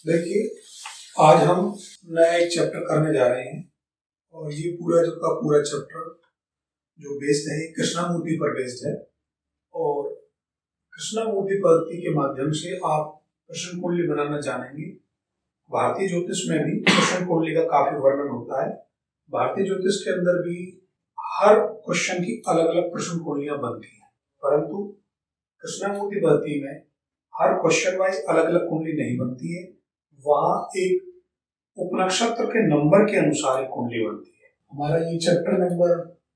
देखिए, आज हम नया एक चैप्टर करने जा रहे हैं और ये पूरा चैप्टर जो बेस्ड है कृष्णामूर्ति पर बेस्ड है। और कृष्णामूर्ति पद्धति के माध्यम से आप प्रश्न कुंडली बनाना जानेंगे। भारतीय ज्योतिष में भी प्रश्न कुंडली का काफी वर्णन होता है। भारतीय ज्योतिष के अंदर भी हर क्वेश्चन की अलग अलग प्रश्न कुंडलियां बनती हैं, परंतु कृष्णामूर्ति पद्धति में हर क्वेश्चन वाइज अलग अलग कुंडली नहीं बनती है। वहां एक उपनक्षत्र के नंबर के अनुसार एक कुंडली बनती है। हमारा ये चैप्टर नंबर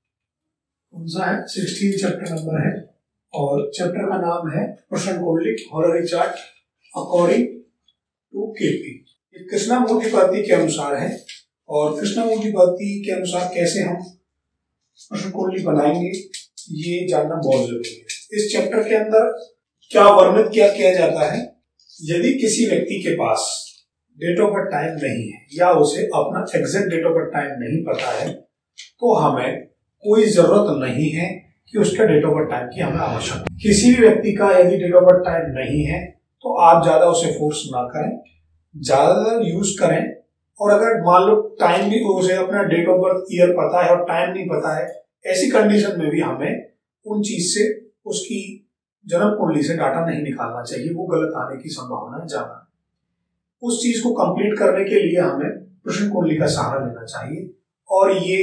कौन सा है? 16 चैप्टर नंबर है और चैप्टर का नाम है प्रश्न कुंडली horary chart according to KP. ये कृष्णामूर्ति पद्धति के अनुसार है और कृष्णामूर्ति पद्धति के अनुसार कैसे हम प्रश्न कुंडली बनाएंगे ये जानना बहुत जरूरी है। इस चैप्टर के अंदर क्या वर्णित किया जाता है, यदि किसी व्यक्ति के पास डेट ऑफ बर्थ टाइम नहीं है या उसे अपना exact date of birth time नहीं पता है तो हमें कोई जरूरत नहीं है कि उसके डेट ऑफ बर्थ टाइम की हमें आवश्यकता है। किसी भी व्यक्ति का यदि डेट ऑफ बर्थ टाइम नहीं है तो आप ज्यादा उसे फोर्स ना करें, ज्यादा यूज करें। और अगर मान लो टाइम भी उसे अपना डेट ऑफ बर्थ ईयर पता है और टाइम नहीं पता है, ऐसी कंडीशन में भी हमें उन चीज से उसकी जन्म कुंडली से डाटा नहीं निकालना चाहिए, वो गलत आने की संभावना ज्यादा है। उस चीज को कंप्लीट करने के लिए हमें प्रश्न कुंडली का सहारा लेना चाहिए और ये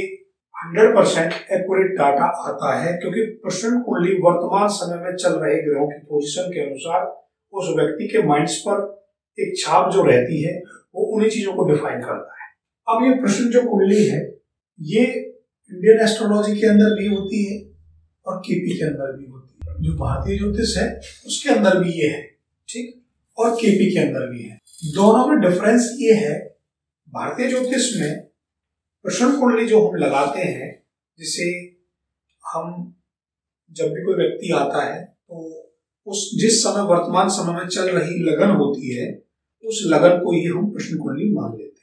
100% एक्यूरेट डाटा आता है, क्योंकि प्रश्न कुंडली वर्तमान समय में चल रहे ग्रहों की पोजीशन के अनुसार उस व्यक्ति के माइंड्स पर एक छाप जो रहती है वो उन्हीं चीजों को डिफाइन करता है। अब ये प्रश्न जो कुंडली है ये इंडियन एस्ट्रोलॉजी के अंदर भी होती है और केपी के अंदर भी होती है। जो भारतीय ज्योतिष है उसके अंदर भी ये है, ठीक, और केपी के अंदर भी है। दोनों में डिफरेंस ये है, भारतीय ज्योतिष में प्रश्न कुंडली जो हम लगाते हैं, जिसे हम जब भी कोई व्यक्ति आता है तो उस जिस समय वर्तमान समय में चल रही लगन होती है उस लगन को ही हम प्रश्न कुंडली मान लेते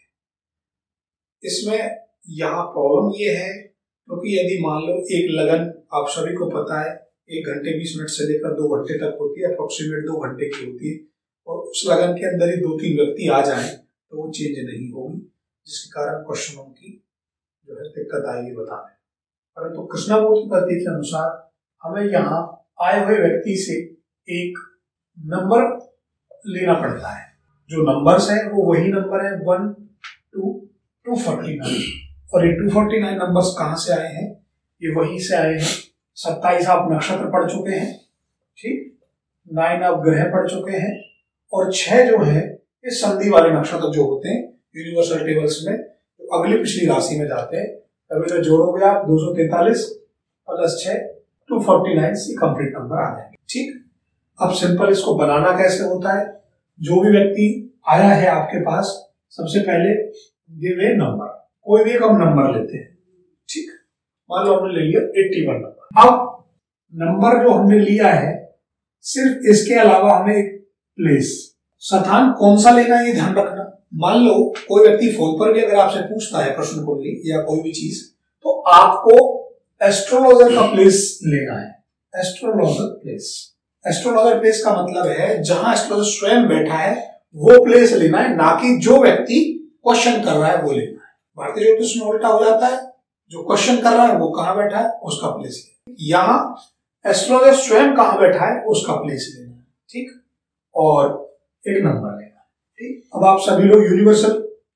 हैं। इसमें यहाँ प्रॉब्लम ये है क्योंकि यदि मान लो एक लगन आप सभी को पता है 1 घंटे 20 मिनट से लेकर 2 घंटे तक होती है, अप्रोक्सीमेट 2 घंटे की होती है, और उस लगन के अंदर ही 2-3 व्यक्ति आ जाएं तो वो चेंज नहीं होगी, जिसके कारण क्वेश्चनों की जो है दिक्कत आएगी बताने। परंतु कृष्णामूर्ति पद्धति के अनुसार हमें यहाँ आए हुए व्यक्ति से एक नंबर लेना पड़ता है। जो नंबर्स है वो वही नंबर है 1 to 249, और ये 249 नंबर्स कहाँ से आए हैं? ये वहीं से आए हैं। 27 आप नक्षत्र पढ़ चुके हैं, ठीक, 9 आप ग्रह पढ़ चुके हैं, और 6 जो है ये संधि वाले नक्षत्र जो होते हैं यूनिवर्सल टेबल्स में तो अगली पिछली राशि में जाते हैं। अभी तो जोड़ोगे आप 243 + 6 249 से कंप्लीट नंबर आ जाएंगे, ठीक। अब सिंपल इसको बनाना कैसे होता है, जो भी व्यक्ति आया है आपके पास सबसे पहले गिव ए नंबर, कोई भी एक हम नंबर लेते हैं, ठीक। मान लो हमने ले लिया 81 नंबर। अब नंबर जो हमने लिया है सिर्फ इसके अलावा हमें एक प्लेस स्थान कौन सा लेना है ये ध्यान रखना। मान लो कोई व्यक्ति फोन पर भी अगर आपसे पूछता है प्रश्न कुंडली या कोई भी चीज, तो आपको एस्ट्रोलॉजर का प्लेस लेना है। एस्ट्रोलॉजर प्लेस, एस्ट्रोलॉजर प्लेस का मतलब है जहां एस्ट्रोलॉजर स्वयं बैठा है वो प्लेस लेना है, ना कि जो व्यक्ति क्वेश्चन कर रहा है वो लेना है। भारतीय ज्योतिष में उल्टा हो जाता है, जो क्वेश्चन कर रहा है वो कहां बैठा है उसका प्लेस लेना है। यहाँ एस्ट्रोलॉजर स्वयं कहां बैठा है उसका प्लेस लेना है, ठीक, और एक नंबर लेना है, ठीक। अब आप सभी लोग यूनिवर्सल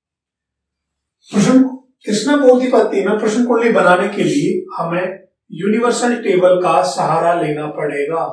प्रश्न कृष्णामूर्ति पद्धति में प्रश्न कुंडली बनाने के लिए हमें यूनिवर्सल टेबल का सहारा लेना पड़ेगा।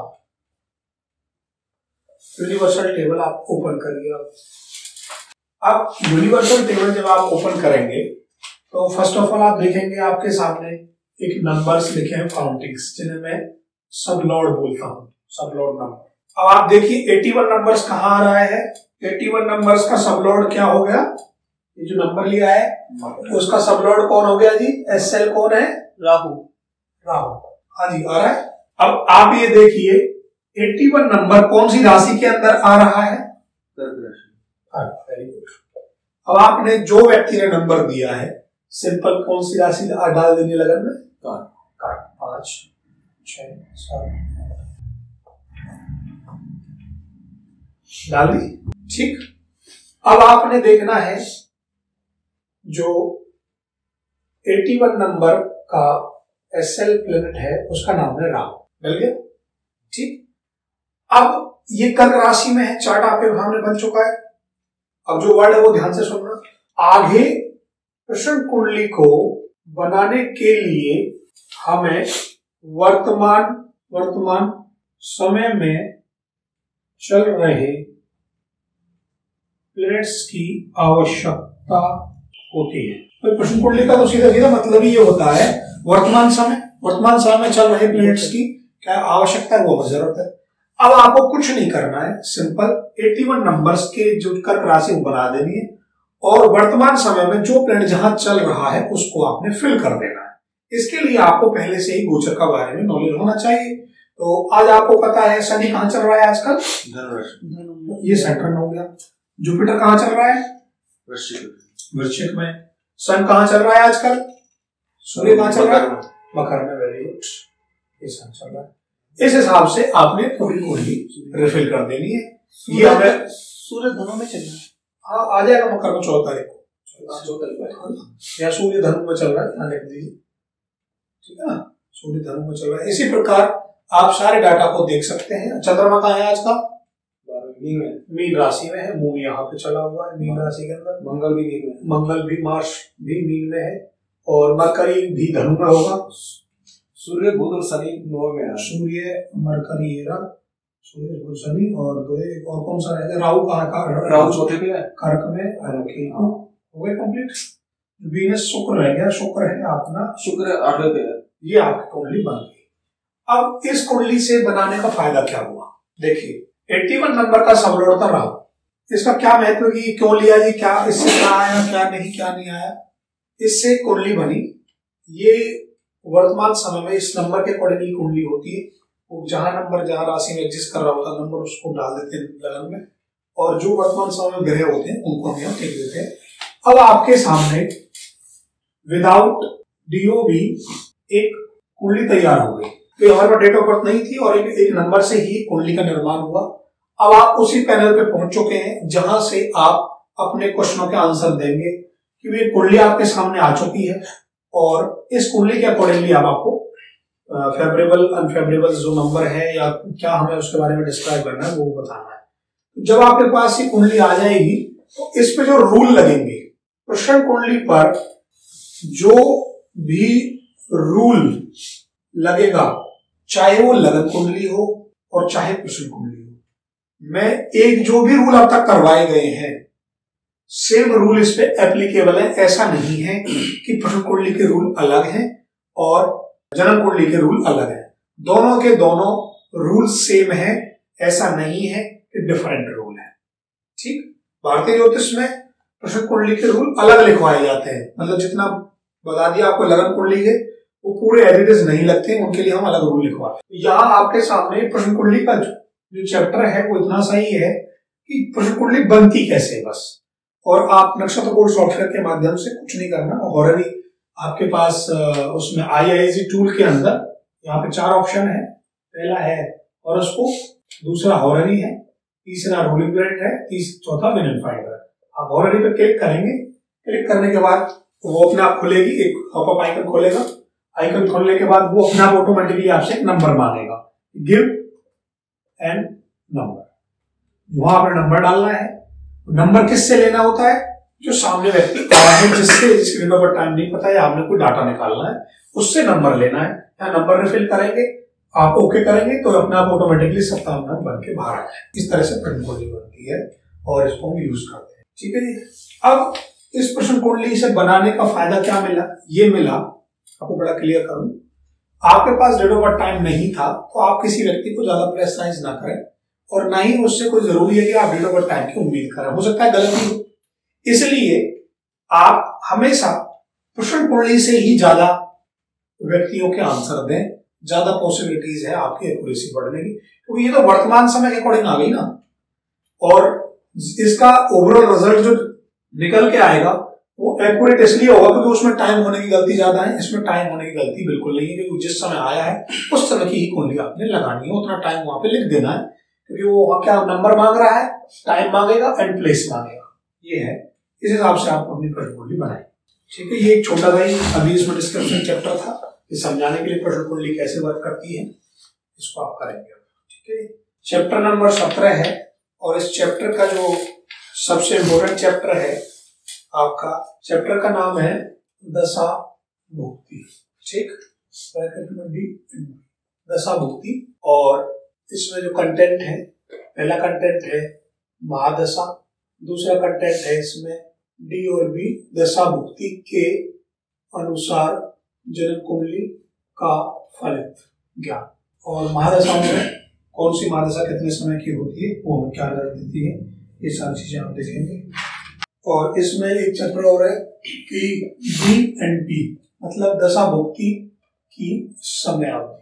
यूनिवर्सल टेबल आप ओपन करिए। अब यूनिवर्सल टेबल जब आप ओपन करेंगे तो फर्स्ट ऑफ ऑल आप देखेंगे आपके सामने एक नंबर्स लिखे हैं काउंटिंग्स, जिन्हें मैं सब लॉर्ड बोलता हूं, सब लॉर्ड नंबर। अब आप देखिए 81 नंबर्स कहां आ रहा है? 81 नंबर्स का सब लॉर्ड क्या हो गया? ये जो नंबर लिया है उसका सब लॉर्ड कौन हो गया जी? एसएल कौन है? राहु। राहु, हाँ जी, आ रहा है। अब आप ये देखिए 81 नंबर कौन सी राशि के अंदर आ रहा है? Very good. अब आपने जो व्यक्ति ने नंबर दिया है सिंपल कौन सी राशि डाल देनी लगन में? 5 6 7 डाल दी, ठीक। अब आपने देखना है जो 81 नंबर का एसएल प्लेनेट है उसका नाम है राहु। मिल गया? ठीक। अब ये कर्क राशि में है, चार्ट आपके सामने बन चुका है। अब जो वर्ड है वो ध्यान से सुनना। आगे कृष्ण कुंडली को बनाने के लिए हमें वर्तमान समय में चल रहे प्लैनेट्स की आवश्यकता होती है। तो कृष्ण कुंडली का तो सीधा सीधा मतलब ही ये होता है वर्तमान समय में चल रहे प्लैनेट्स की क्या आवश्यकता है, वो हमें जरूरत है। अब आपको कुछ नहीं करना है, सिंपल 81 नंबर्स के जो कर्क राशि को बना देनी है और वर्तमान समय में जो प्लैनेट जहां चल रहा है उसको आपने फिल कर देना है। इसके लिए आपको पहले से ही गोचर का बारे में नॉलेज होना चाहिए। तो आज आपको पता है शनि कहां चल रहा है आजकल? धनु, ये सेंटर हो गया। जुपिटर कहां चल रहा है? वृश्चिक में। सन कहां चल रहा है आजकल? सूर्य कहां चल रहा है? मकर में। वेरी गुड, ये सन चल रहा है। इस हिसाब से आपने पूरी कुंडली रिफिल कर देनी है। ये हमें सूर्य धनु में चल रहा है। हाँ, आ जाएगा मकर में 14 तारीख को। या सूर्य धनु में चल रहा है, ध्यान रख दीजिए। ठीक है ना, सूर्य धनु में चल रहा है। इसी प्रकार आप सारे डाटा को देख सकते हैं। चंद्रमा कहाँ है आज का? मीन राशि में है। मून यहाँ पे चला हुआ है मीन राशि के अंदर। मंगल भी मीन में, मंगल भी मार्स भी मीन में है और मरकरी भी धनु में होगा। सूर्य बुध और शनि 9 में है। सूर्य मरकरी सूर्य बुध शनि और और कौन सा रहेगा? राहु कहाँ का? राहु चौथे पे है, कर्क में। हो गए कंप्लीट। वीनस शुक्र रह गया, शुक्र है अपना, शुक्र 8वें पे है। ये आपकी कुंडली बन गई। अब इस कुंडली से बनाने का फायदा क्या हुआ? देखिए 81 नंबर का सबलॉर्ड था राहु। इसका क्या महत्व कि क्यों लिया जी, क्या इससे क्या आया, क्या नहीं आया? इससे कुंडली बनी। ये वर्तमान समय में इस नंबर के अकॉर्डिंगली कुंडली होती है। वो जहां राशि में एग्जिस्ट कर रहा होता है नंबर उसको डाल देते हैं लगन में, और जो वर्तमान समय में ग्रह होते हैं उनको हम यहाँ फेंक देते हैं। अब आपके सामने विदाउट डीओबी एक कुंडली तैयार हो गई। तो हमारे पास डेट ऑफ बर्थ नहीं थी और एक नंबर से ही कुंडली का निर्माण हुआ। अब आप उसी पैनल पे पहुंच चुके हैं जहां से आप अपने क्वेश्चनों के आंसर देंगे कि ये कुंडली आपके सामने आ चुकी है और इस कुंडली के अकॉर्डिंगली अब आपको फेवरेबल अनफेवरेबल जो नंबर है या क्या हमें उसके बारे में डिस्क्राइब करना है वो बताना है। जब आपके पास ये कुंडली आ जाएगी तो इस पे जो रूल लगेंगे, कृष्ण कुंडली पर जो भी रूल लगेगा, चाहे वो लगन कुंडली हो और चाहे कृष्ण कुंडली हो, मैं एक जो भी रूल अब तक करवाए गए हैं सेम रूल इस पे एप्लीकेबल है। ऐसा नहीं है कि कृष्ण कुंडली के रूल अलग हैं और जन्म कुंडली के रूल अलग है। दोनों के दोनों रूल सेम है, ऐसा नहीं है कि डिफरेंट रूल है। ठीक, भारतीय ज्योतिष में कृष्ण कुंडली के रूल अलग लिखवाए जाते हैं। मतलब जितना बता दिया आपको लगन कुंडली के, वो पूरे एडिटर्स नहीं लगते, उनके लिए हम अलग रूल लिखवाते हैं। यहाँ आपके सामने कृष्ण कुंडली का जो चैप्टर है वो इतना सही है कि कृष्ण कुंडली बनती कैसे है बस। और आप नक्षत्र कोड सॉफ्टवेयर के माध्यम से कुछ नहीं करना। हॉररी आपके पास उसमें IISc टूल के अंदर यहाँ पे 4 ऑप्शन है। पहला है हॉरोस्कोप, दूसरा हॉररी है, तीसरा रूलिंग प्लैनेट है, चौथा विन फाइंडर। आप हॉररी पे क्लिक करेंगे, क्लिक करने के बाद वो अपने आप खुलेगी, एक पॉपअप आइकन खोलेगा। आइकन खोलने के बाद वो अपने आप ऑटोमेटिकली आपसे एक नंबर मांगेगा, गिव एंड नंबर। वहां आपने नंबर डालना है। नंबर किससे लेना होता है? जो सामने व्यक्ति आया है, जिसके डेट ऑफ बर्थ टाइम नहीं पता है, आपने कोई डाटा निकालना है, उससे नंबर लेना है। या नंबर रिफिल करेंगे, आप ओके करेंगे तो अपने आप ऑटोमेटिकली 57 नंबर बन के बाहर आ जाए। इस तरह से प्रश्न कुंडली बनती है और इसको हम यूज करते हैं। ठीक है जी। अब इस प्रश्न कुंडली से बनाने का फायदा क्या मिला? ये मिला, आपको बड़ा क्लियर करूं, आपके पास डेट ऑफ बर्थ टाइम नहीं था तो आप किसी व्यक्ति को ज्यादा प्रेशराइज ना करें और ना ही उससे कोई जरूरी है कि आप डेट ऑफ बर्थ टाइम की उम्मीद करें। हो सकता है गलती हो, इसलिए आप हमेशा प्रश्न कुंडली से ही ज्यादा व्यक्तियों के आंसर दें, ज्यादा पॉसिबिलिटीज है आपकी एक्यूरेसी बढ़ने की, क्योंकि ये तो वर्तमान समय के अकॉर्डिंग आ गई ना। और इसका ओवरऑल रिजल्ट जो निकल के आएगा वो एक्यूरेट इसलिए होगा क्योंकि उसमें टाइम होने की गलती ज्यादा है, इसमें टाइम होने की गलती बिल्कुल नहीं है। क्योंकि जिस समय आया है उस समय की ही कुंडली आपने लगानी है, उतना टाइम वहां पे लिख देना है। क्योंकि वो वहां क्या नंबर मांग रहा है, टाइम मांगेगा एंड प्लेस मांगेगा। ये है। इस हिसाब से आप अपनी प्रश्न कुंडली बनाएं। ठीक है, ये एक छोटा सा ही अभी इसमें डिस्क्रिप्शन चैप्टर था, ये समझाने के लिए प्रश्न कुंडली कैसे वर्क करती है इसको आप करेंगे। ठीक है, चैप्टर नंबर 17 है और इस चैप्टर का जो सबसे इम्पोर्टेंट चैप्टर है आपका, चैप्टर का नाम है दशा भुक्ति। ठीक, दशा भुक्ति। और इसमें जो कंटेंट है, पहला कंटेंट है महादशा, दूसरा कंटेंट है इसमें डी और बी दशा भुक्ति के अनुसार जन्म कुंडली का फलित ज्ञान। और महादशाओं में कौन सी महादशा कितने समय की होती है वो हमें क्या नजर देती है, ये सारी चीजें आप देखेंगे। और इसमें एक चैप्टर और है कि बी एंड पी मतलब दशा भुक्ति की समय अवधि।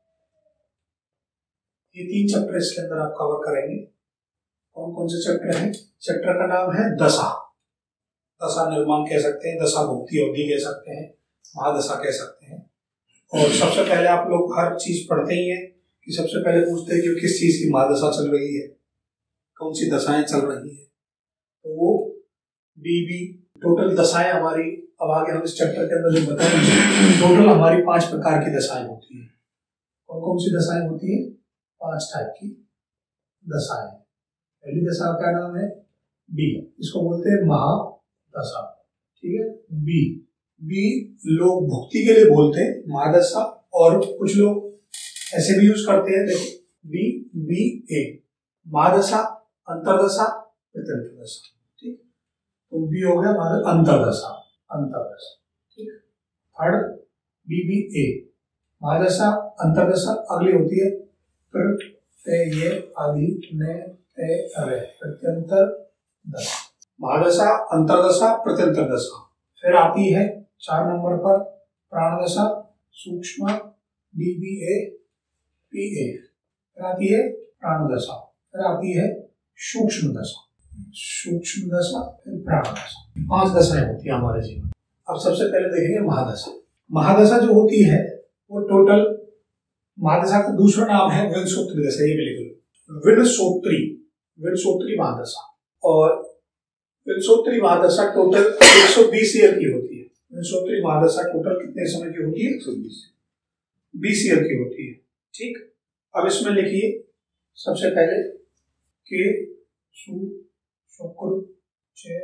ये 3 चैप्टर इसके अंदर आप कवर करेंगे। कौन कौन से चैप्टर हैं? चैप्टर का नाम है दशा, दशा निर्माण कह सकते हैं, दशा भुक्ति अवधि कह सकते हैं, महादशा कह सकते हैं। और सबसे पहले आप लोग हर चीज पढ़ते ही हैं कि सबसे पहले पूछते हैं कि किस चीज की महादशा चल रही है, कौन सी दशाएं चल रही है, तो वो डीबी टोटल दशाएं हमारी, अब आगे हम इस चैप्टर के अंदर जो बताएंगे, टोटल हमारी 5 प्रकार की दशाएं होती है। कौन कौन सी दशाएं होती है? 5 टाइप की दशाएं। पहली दशा का नाम है बी, इसको बोलते हैं महादशा। ठीक है, बी बी लोग भुक्ति के लिए बोलते हैं महादशा, और कुछ लोग ऐसे भी यूज करते हैं, देखो बी बी ए महादशा, अंतरदशा, प्रत्यंतरदशा। ठीक, तो बी हो गया अंतरदशा, अंतरदशा। ठीक, थर्ड बी बी ए महादशा, अंतरदशा, अगली होती है ये आदि ने प्रत्यंतर दशा, महादशा, अंतरदशा, प्रत्यंतर दशा। फिर आती है 4 नंबर पर प्राणदशा, सूक्ष्म डीबीए पीए। फिर आती है प्राणदशा, फिर आती है सूक्ष्म दशा, सूक्ष्म दशा, फिर प्राणदशा। 5 दशाएं होती है हमारे जीवन। अब सबसे पहले देखेंगे महादशा। महादशा जो होती है वो टोटल, महादशा का दूसरा नाम है विंशोत्तरी दशा, ये बिल्कुल विंशोत्तरी, विंशोत्तरी महादशा। और विंशोत्तरी महादशा टोटल 120 ईयर की होती है। विंशोत्तरी महादशा टोटल कितने समय की होती है? 120 ईयर की होती है। ठीक, अब इसमें लिखिए सबसे पहले के सु शुक्र चे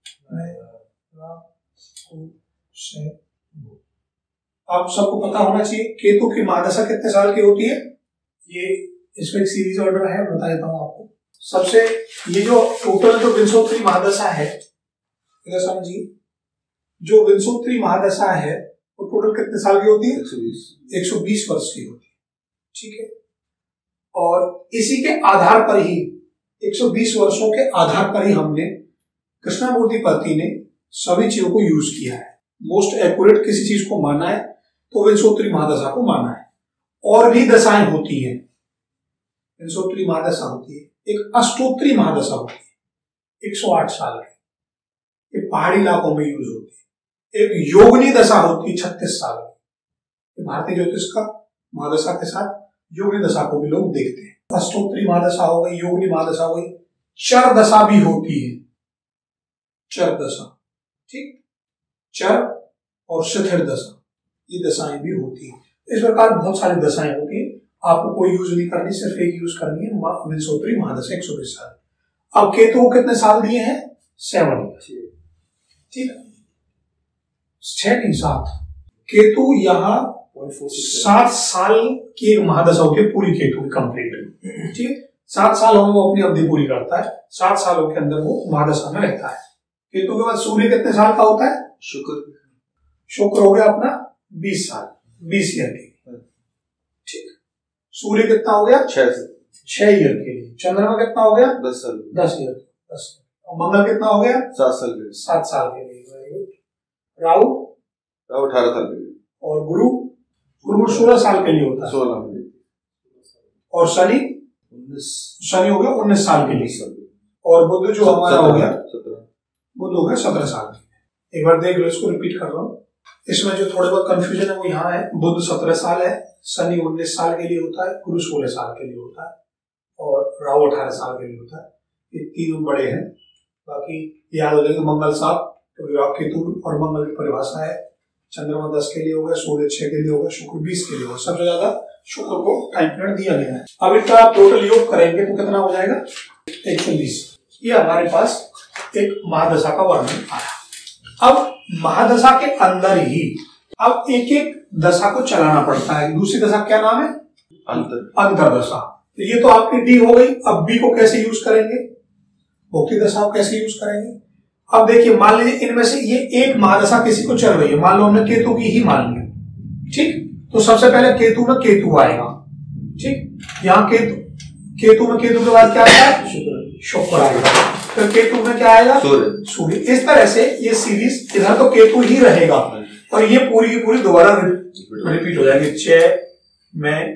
से। आप सबको पता होना चाहिए केतु की महादशा कितने साल की होती है। ये इसमें एक सीरीज ऑर्डर है, बता देता हूं आपको। सबसे ये जो टोटल जो विंशोत्तरी महादशा है, इधर समझिए, जो विंशोत्तरी महादशा है वो टोटल कितने साल की होती है? 120 वर्ष की होती है। ठीक है, और इसी के आधार पर ही 120 वर्षों के आधार पर ही हमने कृष्णामूर्ति पति ने सभी चीजों को यूज किया है। मोस्ट एक्यूरेट किसी चीज को माना है तो विंशोत्तरी महादशा को माना है। और भी दशाएं होती है, विंशोत्तरी महादशा होती है, एक अष्टोत्तरी महादशा होती है 108 साल की, ये पहाड़ी इलाकों में यूज होती है। एक योगिनी दशा होती है 36 साल की, भारतीय ज्योतिष का महादशा के साथ योगिनी दशा को भी लोग देखते हैं। अष्टोत्तरी महादशा हो गई, योगिनी महादशा हो गई, चर दशा भी होती है, चर दशा। ठीक, चर और शिथिर दशा, ये दशाएं भी होती है। इस प्रकार बहुत सारी दशाएं होती है, आपको कोई यूज नहीं करनी, सिर्फ एक यूज करनी है, विंशोत्तरी महादशा 120 साल। अब केतु को कितने साल दिए हैं? 7। ठीक है, 6 नहीं 7। केतु यहाँ 7 साल की एक महादशा होती है पूरी केतु की कंप्लीट। ठीक है, 7 साल में वो अपनी अवधि पूरी करता है, 7 सालों के अंदर वो महादशा में रहता है। केतु के बाद सूर्य कितने साल का होता है? शुक्र हो गया अपना 20 साल, 20 ईयर के। ठीक, सूर्य कितना हो गया? 6 ईयर के लिए। चंद्रमा कितना हो गया? 10 साल, 10 ईयर। और मंगल कितना हो गया? 7 साल के लिए, 7 साल के लिए। राहु 18 साल के लिए। और गुरु 16 साल के लिए होता है, 16। और शनि हो गया 19 साल के लिए। और बुध जो हमारा हो गया 17, बुध हो गया 17 साल के लिए। एक बार देख लो, इसको रिपीट कर रहा हूँ। इसमें जो थोड़े बहुत कंफ्यूजन है वो यहाँ है, बुध 17 साल है, शनि 19 साल के लिए होता है, गुरु 16 साल के लिए होता है, और राहु 18 साल के लिए होता है। ये तीनों बड़े हैं बाकी याद हो जाएगा मंगल 7 तो विभाग केतु और मंगल की परिभाषा है। चंद्रमा 10 के लिए होगा, सूर्य 6 के लिए होगा, शुक्र 20 के लिए होगा। सबसे ज्यादा शुक्र को टाइम पीरियड दिया गया है। अब इसका आप टोटल योग करेंगे तो कितना हो जाएगा 120। ये हमारे पास एक महादशा का वर्णन आया। अब महादशा के अंदर ही अब एक एक दशा को चलाना पड़ता है। दूसरी दशा क्या नाम है? अंतरदशा। तो ये तो आपकी डी हो गई। अब बी को कैसे यूज करेंगे, भोक्ति दशा को कैसे यूज करेंगे? अब देखिए, मान लीजिए इनमें से ये एक महादशा किसी को चल रही है, मान लो हमने केतु की ही मान लिया, ठीक। तो सबसे पहले केतु में केतु आएगा, ठीक। यहाँ केतु में केतु के बाद क्या आएगा? शुक्र आएगा। फिर केतु में क्या आएगा? सूर्य। इस तरह से ये सीरीज, इधर तो केतु ही रहेगा और ये पूरी की पूरी दोबारा रिपीट हो जाएगी। 6 में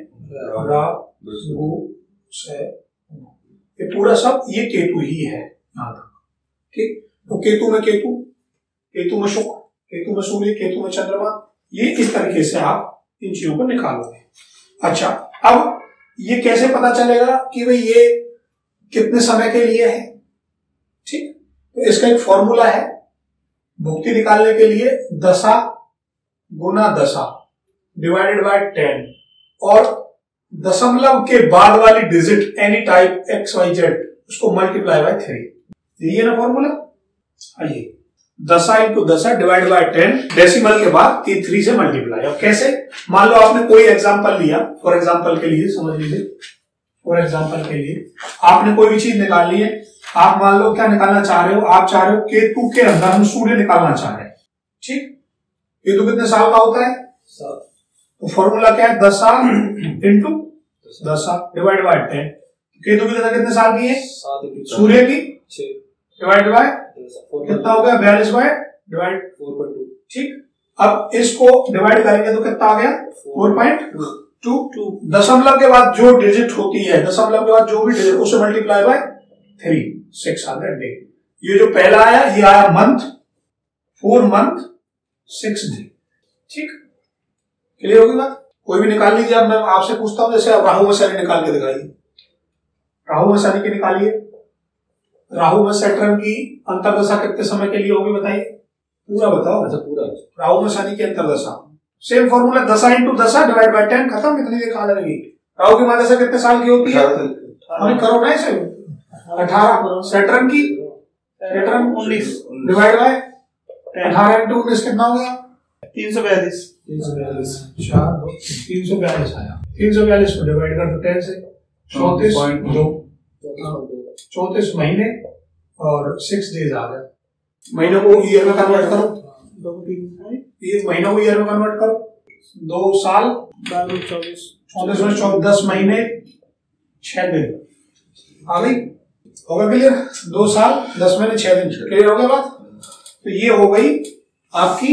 ये पूरा सब ये केतु ही है यहाँ तक, ठीक। तो केतु में केतु, केतु में शुक्र, केतु में सूर्य, केतु में चंद्रमा, ये इस तरीके से आप इन चीजों को निकालोगे। अच्छा, अब ये कैसे पता चलेगा कि भाई ये कितने समय के लिए है, ठीक। तो इसका एक फॉर्मूला है भुक्ति निकालने के लिए, दशा गुना दशा डिवाइडेड बाय 10 और दशमलव के बाद वाली डिजिट एनी टाइप XYZ उसको मल्टीप्लाई बाय 3। यही है ना फॉर्मूला। आइए, दशा इंटू दशा डिवाइड बाय 10 डेसिमल के बाद 3 से मल्टीप्लाई। अब कैसे? मान लो आपने कोई एग्जांपल लिया, फॉर एग्जांपल के लिए समझ लीजिए, फॉर एग्जांपल के लिए आपने कोई भी चीज निकालनी है। आप मान लो क्या निकालना चाह रहे हो? आप चाह रहे हो केतु के अंदर हम सूर्य निकालना चाह रहे हैं, ठीक। केतु कितने साल का होता है? 7। तो फॉर्मूला क्या है? दशा इंटू दशा डिवाइड बाय 10। केतु की दशा कितने साल की है? 7। सूर्य की 6 डिवाइड बाय कितना हो गया? 42 बाय डिवाइड 4.2, ठीक। अब इसको डिवाइड करेंगे तो कितना आ गया? 4.2। दशमलव के बाद जो डिजिट होती है, दशमलव के बाद जो भी डिजिट, उसे मल्टीप्लाई बाय 3, 600 डे। ये जो पहला आया ये आया मंथ, 4 मंथ 6 डे, ठीक। क्लियर होगी बात? कोई भी निकाल लीजिए। अब मैं आपसे पूछता हूं, जैसे अब राहु में शनि निकाल के दिखाइए। राहु में शनि की निकालिए। राहु में सैटर्न की अंतरदशा कितने समय के लिए होगी बताइए? पूरा बताओ। अच्छा, पूरा। राहु में शनि की अंतरदशा सेम फॉर्मूला, दशा इंटू दशा डिवाइड बाय 10, खत्म। कितनी देर कहां लगेगी? राहु की महादशा कितने साल की होती है? हमें करो ना इसे। 18। सैटर्न की 19 डिवाइड बाय 18 इंटू 19 कितना हो गया? 342। 342 आया। 342 को डिवाइड कर दो 10 से, 34 महीने और 6 डेज आ गए। महीनों को ईयर में कन्वर्ट करो, ये महीनों को ईयर में कन्वर्ट करो। 2 साल 24 10 महीने 6 दिन आ गई। होगा क्लियर? 2 साल 10 महीने 6 दिन। क्लियर हो गया बात? तो ये हो गई आपकी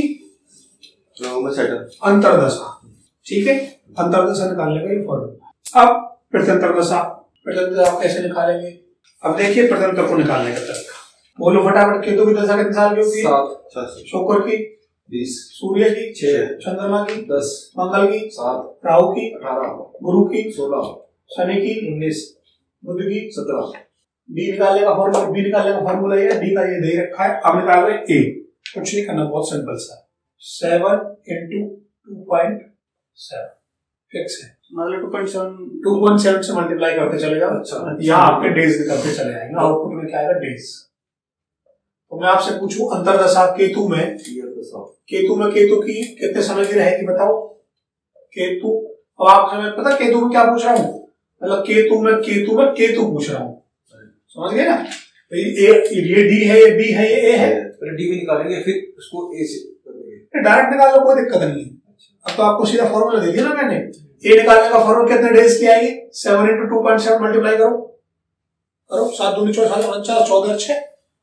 अंतरदशा, ठीक है। अंतरदशा निकालने का ये फॉर्मूला। अब प्रत्यंतरदशा, प्रत्यंतरदशा कैसे निकालेंगे? अब देखिए प्रत्यंतर को निकालने का तरीका बोलो फटाफट। केतु की दशा कितने साल की होती है? 7। शुक्र की 20, सूर्य की 6, चंद्रमा की 10, मंगल की 7, राहु की 18, गुरु की 16, शनि की 19, बुध की 17। डी निकालने का फॉर्मूला ये, डी का ये दे रखा है। अब निकाल रहे ए। कुछ नहीं करना, बहुत सिंपल सा। 7 into 2.7 फिक्स है, मतलब 2.7 से मल्टीप्लाई करते चले जाओ। अच्छा, यहाँ आपके डेज निकलते चले जाएंगे। आउटपुट में क्या आएगा? डेज। तो मैं आपसे पूछूं अंतरदशा केतु में केतु की कितने समय की रहेगी बताओ? केतु, अब आप हमें पता केतु में क्या पूछ रहा हूँ? मतलब केतु में केतु पूछ रहा हूँ, समझ गए ना? ये डी है, ये बी है, ये ए है। डी भी निकालेंगे फिर उसको ए से डायरेक्ट निकाल लो, कोई दिक्कत नहीं है। अब तो आपको सीधा फॉर्मूला दे दिया ना मैंने। ए निकालने का फॉर्मूला कितने डेज की आएगी? 7 into 2.7 मल्टीप्लाई करो 7 दूनी 4 4 14 6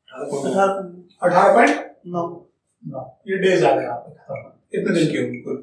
18.9 ये डेज आ गया आपके। कितने दिन की होगी कुल?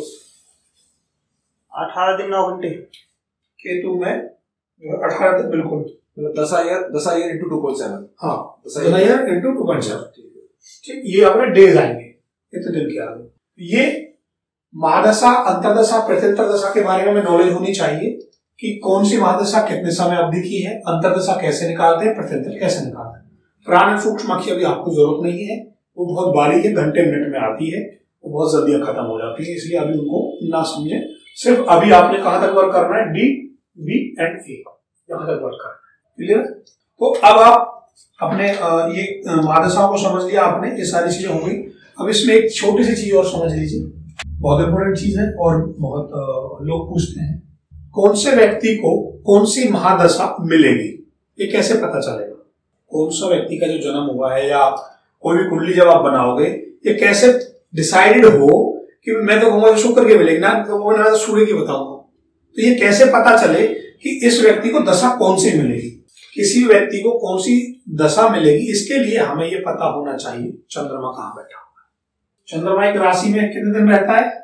18 दिन 9 घंटे। केतु में 18 दिन, बिल्कुल। दशा ईयर into 2.7। हाँ, दशा ईयर into 2.7, ठीक। ये अपने डेज आएंगे कितने दिन के आ गए। ये महादशा, अंतरदशा, प्रत्यंतरदशा के बारे में नॉलेज होनी चाहिए कि कौन सी महादशा कितने समय अवधि की है, अंतरदशा कैसे निकालते हैं, प्रत्यंतर कैसे निकालते हैं। प्राण सूक्ष्म आंखें अभी आपको जरूरत नहीं है, वो बहुत बारीक है, घंटे मिनट में आती है, वो बहुत जल्दी खत्म हो जाती है, इसलिए अभी उनको ना समझे। सिर्फ अभी आपने कहां तक वर्क करना है, डी बी एंड ए, यहां तक वर्क करना है। क्लियर? तो अब आप अपने ये महादशाओं को समझ लिया आपने, ये सारी चीजें हो गई। अब इसमें एक छोटी सी चीज और समझ लीजिए, बहुत इंपॉर्टेंट चीज है और बहुत लोग पूछते हैं, कौन से व्यक्ति को कौन सी महादशा मिलेगी, ये कैसे पता चलेगा? कौन सा व्यक्ति का जो जन्म हुआ है या कोई भी कुंडली जब आप बनाओगे, ये कैसे डिसाइडेड हो कि मैं तो कहूंगा शुक्र की मिलेगी ना, तो सूर्य की बताऊंगा, तो ये कैसे पता चले कि इस व्यक्ति को दशा कौन सी मिलेगी, किसी व्यक्ति को कौन सी दशा मिलेगी? इसके लिए हमें ये पता होना चाहिए चंद्रमा कहां बैठा हुआ है। चंद्रमा एक राशि में कितने दिन रहता है?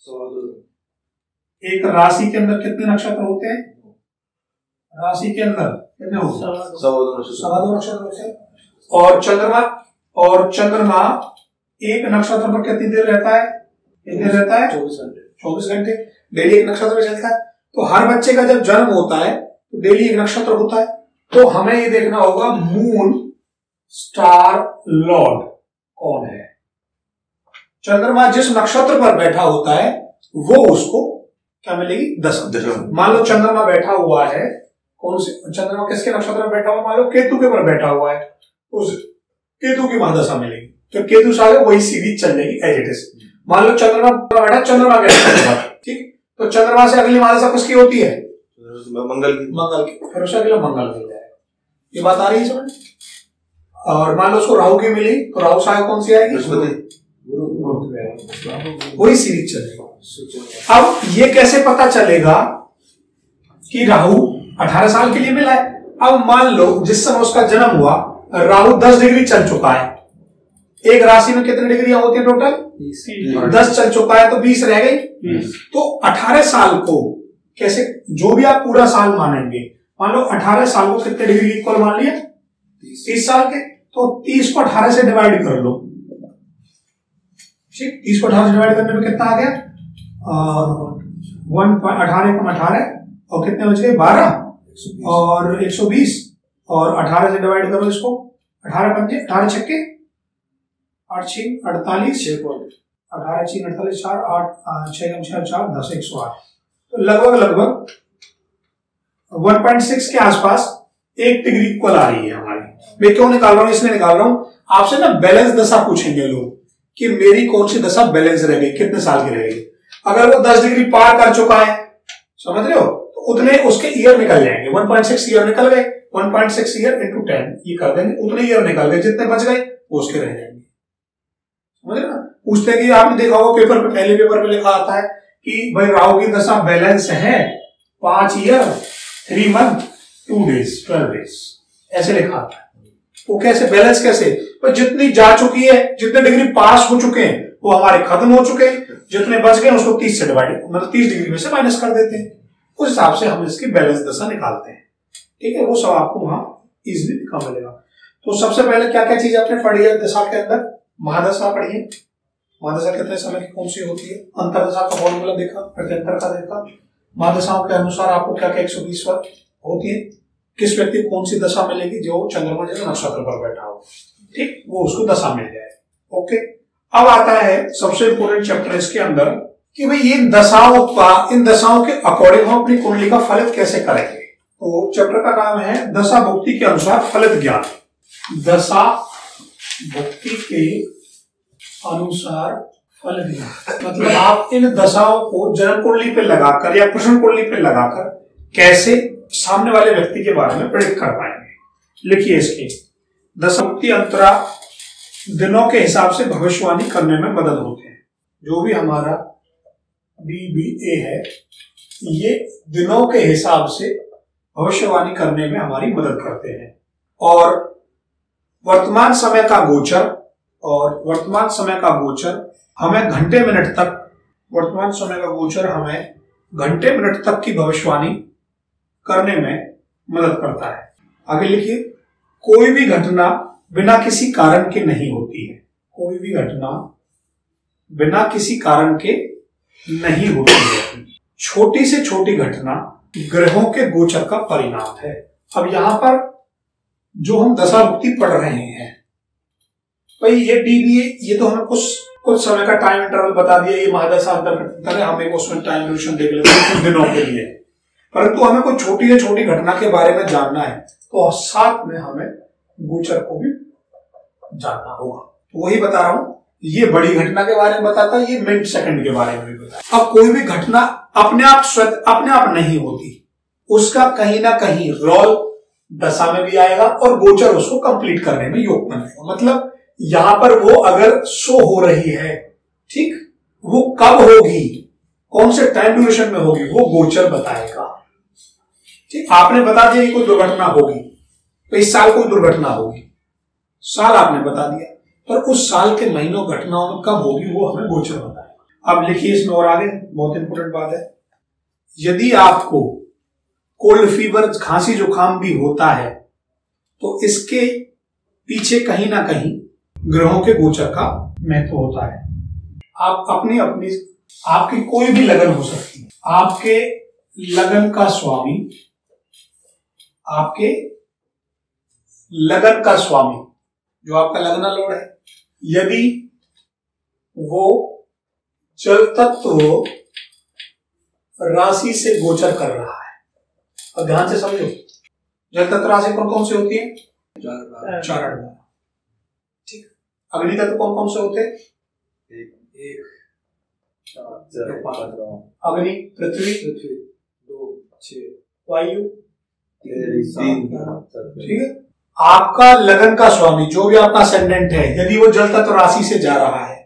एक राशि के अंदर कितने नक्षत्र होते हैं? राशि के अंदर कितने होते हैं? 2.25 नक्षत्र होते हैं। और चंद्रमा एक नक्षत्र पर कितनी देर रहता है? कितनी देर रहता है? 24 घंटे। डेली एक नक्षत्र में चलता है। तो हर बच्चे का जब जन्म होता है तो डेली एक नक्षत्र होता है, तो हमें ये देखना होगा मून स्टार लॉर्ड कौन है। चंद्रमा जिस नक्षत्र पर बैठा होता है वो उसको क्या मिलेगी? दशा। मान लो चंद्रमा बैठा हुआ है, कौन से चंद्रमा किसके नक्षत्र में बैठा हुआ? मान लो केतु के पर बैठा हुआ है, उस केतु की महादशा मिलेगी। तो केतु से आगे वही सीधी चल जाएगी एज इट इज। मान लो चंद्रमा बैठा चंद्रमा के नक्षत्र पर, ठीक, तो चंद्रमा से अगली महादशा किसकी होती है? मंगल की। फिर उससे अगला मंगल मिल जाएगा। ये बात आ रही है समझ? और मान लो उसको राहु की मिली तो राहु से कौन सी आएगी? वही सीरीज चलेगा। अब ये कैसे पता चलेगा कि राहु 18 साल के लिए मिला है? अब मान लो जिस समय उसका जन्म हुआ राहु 10 डिग्री चल चुका है। एक राशि में कितनी डिग्रियां होती है टोटल? 10 चल चुका है तो 20 रह गई। तो 18 साल को कैसे, जो भी आप पूरा साल मानेंगे, मान लो 18 साल को कितने डिग्री इक्वल मान लिया? 30 साल के। तो 30 को 18 से डिवाइड कर लो, ठीक, 30 को 18 से डिवाइड करने में कितना आ गया? 18 और कितने बच गए? 12 और 120 और 18 से डिवाइड करो इसको, 18 पंजे 18 छक्के 8 6 48 18 6 48 4 8 6 6 4 10 108। तो लगभग 1.6 के आसपास 1 डिग्री इक्वल आ रही है हमारी। मैं क्यों निकाल रहा हूं? इसलिए निकाल रहा हूं आपसे ना बैलेंस दशा पूछेंगे लोग कि मेरी कौन सी दशा बैलेंस रह गई, कितने साल की रह गई। अगर वो 10 डिग्री पार कर चुका है, समझ रहे हो, तो उतने उसके ईयर निकल जाएंगे। 1.6 ईयर निकल गए, 1.6 ईयर इंटू 10 ये कर देंगे, उतने ईयर निकल गए, जितने बच गए वो उसके रह जाएंगे। समझ रहे ना? पूछते हैं कि आपने देखा होगा पेपर पे, पहले पेपर पे लिखा आता है कि भाई राहु की दशा बैलेंस है 5 ईयर 3 मंथ 2 डेज 12 डेज, ऐसे लिखा आता है। वो कैसे बैलेंस कैसे? पर जितनी जा चुकी है, जितने डिग्री पास हो चुके हैं वो हमारे खत्म हो चुके हैं, जितने बच गए उसको 30 से डिवाइड, मतलब 30 डिग्री में से माइनस कर देते हैं। उस हिसाब से हम इसकी बैलेंस दशा निकालते हैं। ठीक है, वो सब आपको वहां इजिली लिखा मिलेगा। तो सबसे पहले क्या क्या चीज आपने पढ़ी है दशा के अंदर? महादशा पढ़ी है। महादशा कितने समय की कौन सी होती है? अंतरदशा का फॉर्मूला देखा, प्रत्यंतर का देखा। महादशाओं के अनुसार आपको क्या क्या 120 वर्ष होती है, किस व्यक्ति को कौन सी दशा मिलेगी, जो चंद्रमा जैसे नक्षत्र पर बैठा हो, ठीक, वो उसको दशा मिल जाए। ओके, अब आता है सबसे इंपोर्टेंट चैप्टर इसके अंदर कि भाई इन दशाओं के अकॉर्डिंग हम अपनी कुंडली का फलित कैसे करेंगे। तो चैप्टर का नाम है दशा भुक्ति के अनुसार फलित ज्ञान। दशा भुक्ति के अनुसार फल ज्ञान मतलब आप इन दशाओं को जन्म कुंडली पे लगाकर या प्रश्न कुंडली पे लगाकर कैसे सामने वाले व्यक्ति के बारे में प्रेडिक्ट कर पाएंगे। लिखिए इसकी दशाभुक्ति अंतरा दिनों के हिसाब से भविष्यवाणी करने में मदद होते हैं। जो भी हमारा BBA है ये दिनों के हिसाब से भविष्यवाणी करने में हमारी मदद करते हैं। और वर्तमान समय का गोचर हमें घंटे मिनट तक की भविष्यवाणी करने में मदद करता है। आगे लिखिए, कोई भी घटना बिना किसी कारण के नहीं होती है। कोई भी घटना बिना किसी कारण के नहीं होती है। छोटी से छोटी घटना ग्रहों के गोचर का परिणाम है। अब यहां पर जो हम दशाभुक्ति पढ़ रहे हैं, भाई ये डीबीए, ये तो हमें कुछ समय का टाइम इंटरवल बता दिया, ये महादशा अंतर, हमें उसमें टाइम ड्यूरेशन देख लेते हैं कुछ दिनों के लिए, परंतु हमें कोई छोटी से छोटी घटना के बारे में जानना है तो साथ में हमें गोचर को भी जानना होगा। तो वही बता रहा हूं, ये बड़ी घटना के बारे में बताता है, ये मिनट सेकंड के बारे में भी बताता है। अब कोई भी घटना अपने आप नहीं होती, उसका कहीं ना कहीं रोल दशा में भी आएगा और गोचर उसको कंप्लीट करने में योग बनेगा। मतलब यहां पर वो अगर शो हो रही है, ठीक, वो कब होगी, कौन से टाइम ड्यूरेशन में होगी, वो गोचर बताएगा। ठीक, आपने बता दिया कि कोई दुर्घटना होगी, तो इस साल कोई दुर्घटना होगी, साल आपने बता दिया, पर उस साल के महीनों घटनाओं में कब होगी वो हमें गोचर बताएगा। अब लिखिए इसमें और आगे, बहुत इंपॉर्टेंट बात है, यदि आपको कोल्ड फीवर, खांसी जुकाम भी होता है तो इसके पीछे कहीं ना कहीं ग्रहों के गोचर का महत्व होता है। आप अपनी आपकी कोई भी लगन हो सकती है, आपके लगन का स्वामी, आपके लगन का स्वामी जो आपका लगना लॉर्ड है, यदि वो जल तत्व राशि से गोचर कर रहा है, और ध्यान से समझो, जल तत्व राशि कौन कौन से होती है? 4 8 12। ठीक, अग्नि तत्व कौन कौन से होते हैं? 1 4 5। अग्नि, पृथ्वी 2 6, वायु 3। ठीक है, आपका लगन का स्वामी जो भी आपका असेंडेंट है, यदि वो जल तत्व राशि से जा रहा है,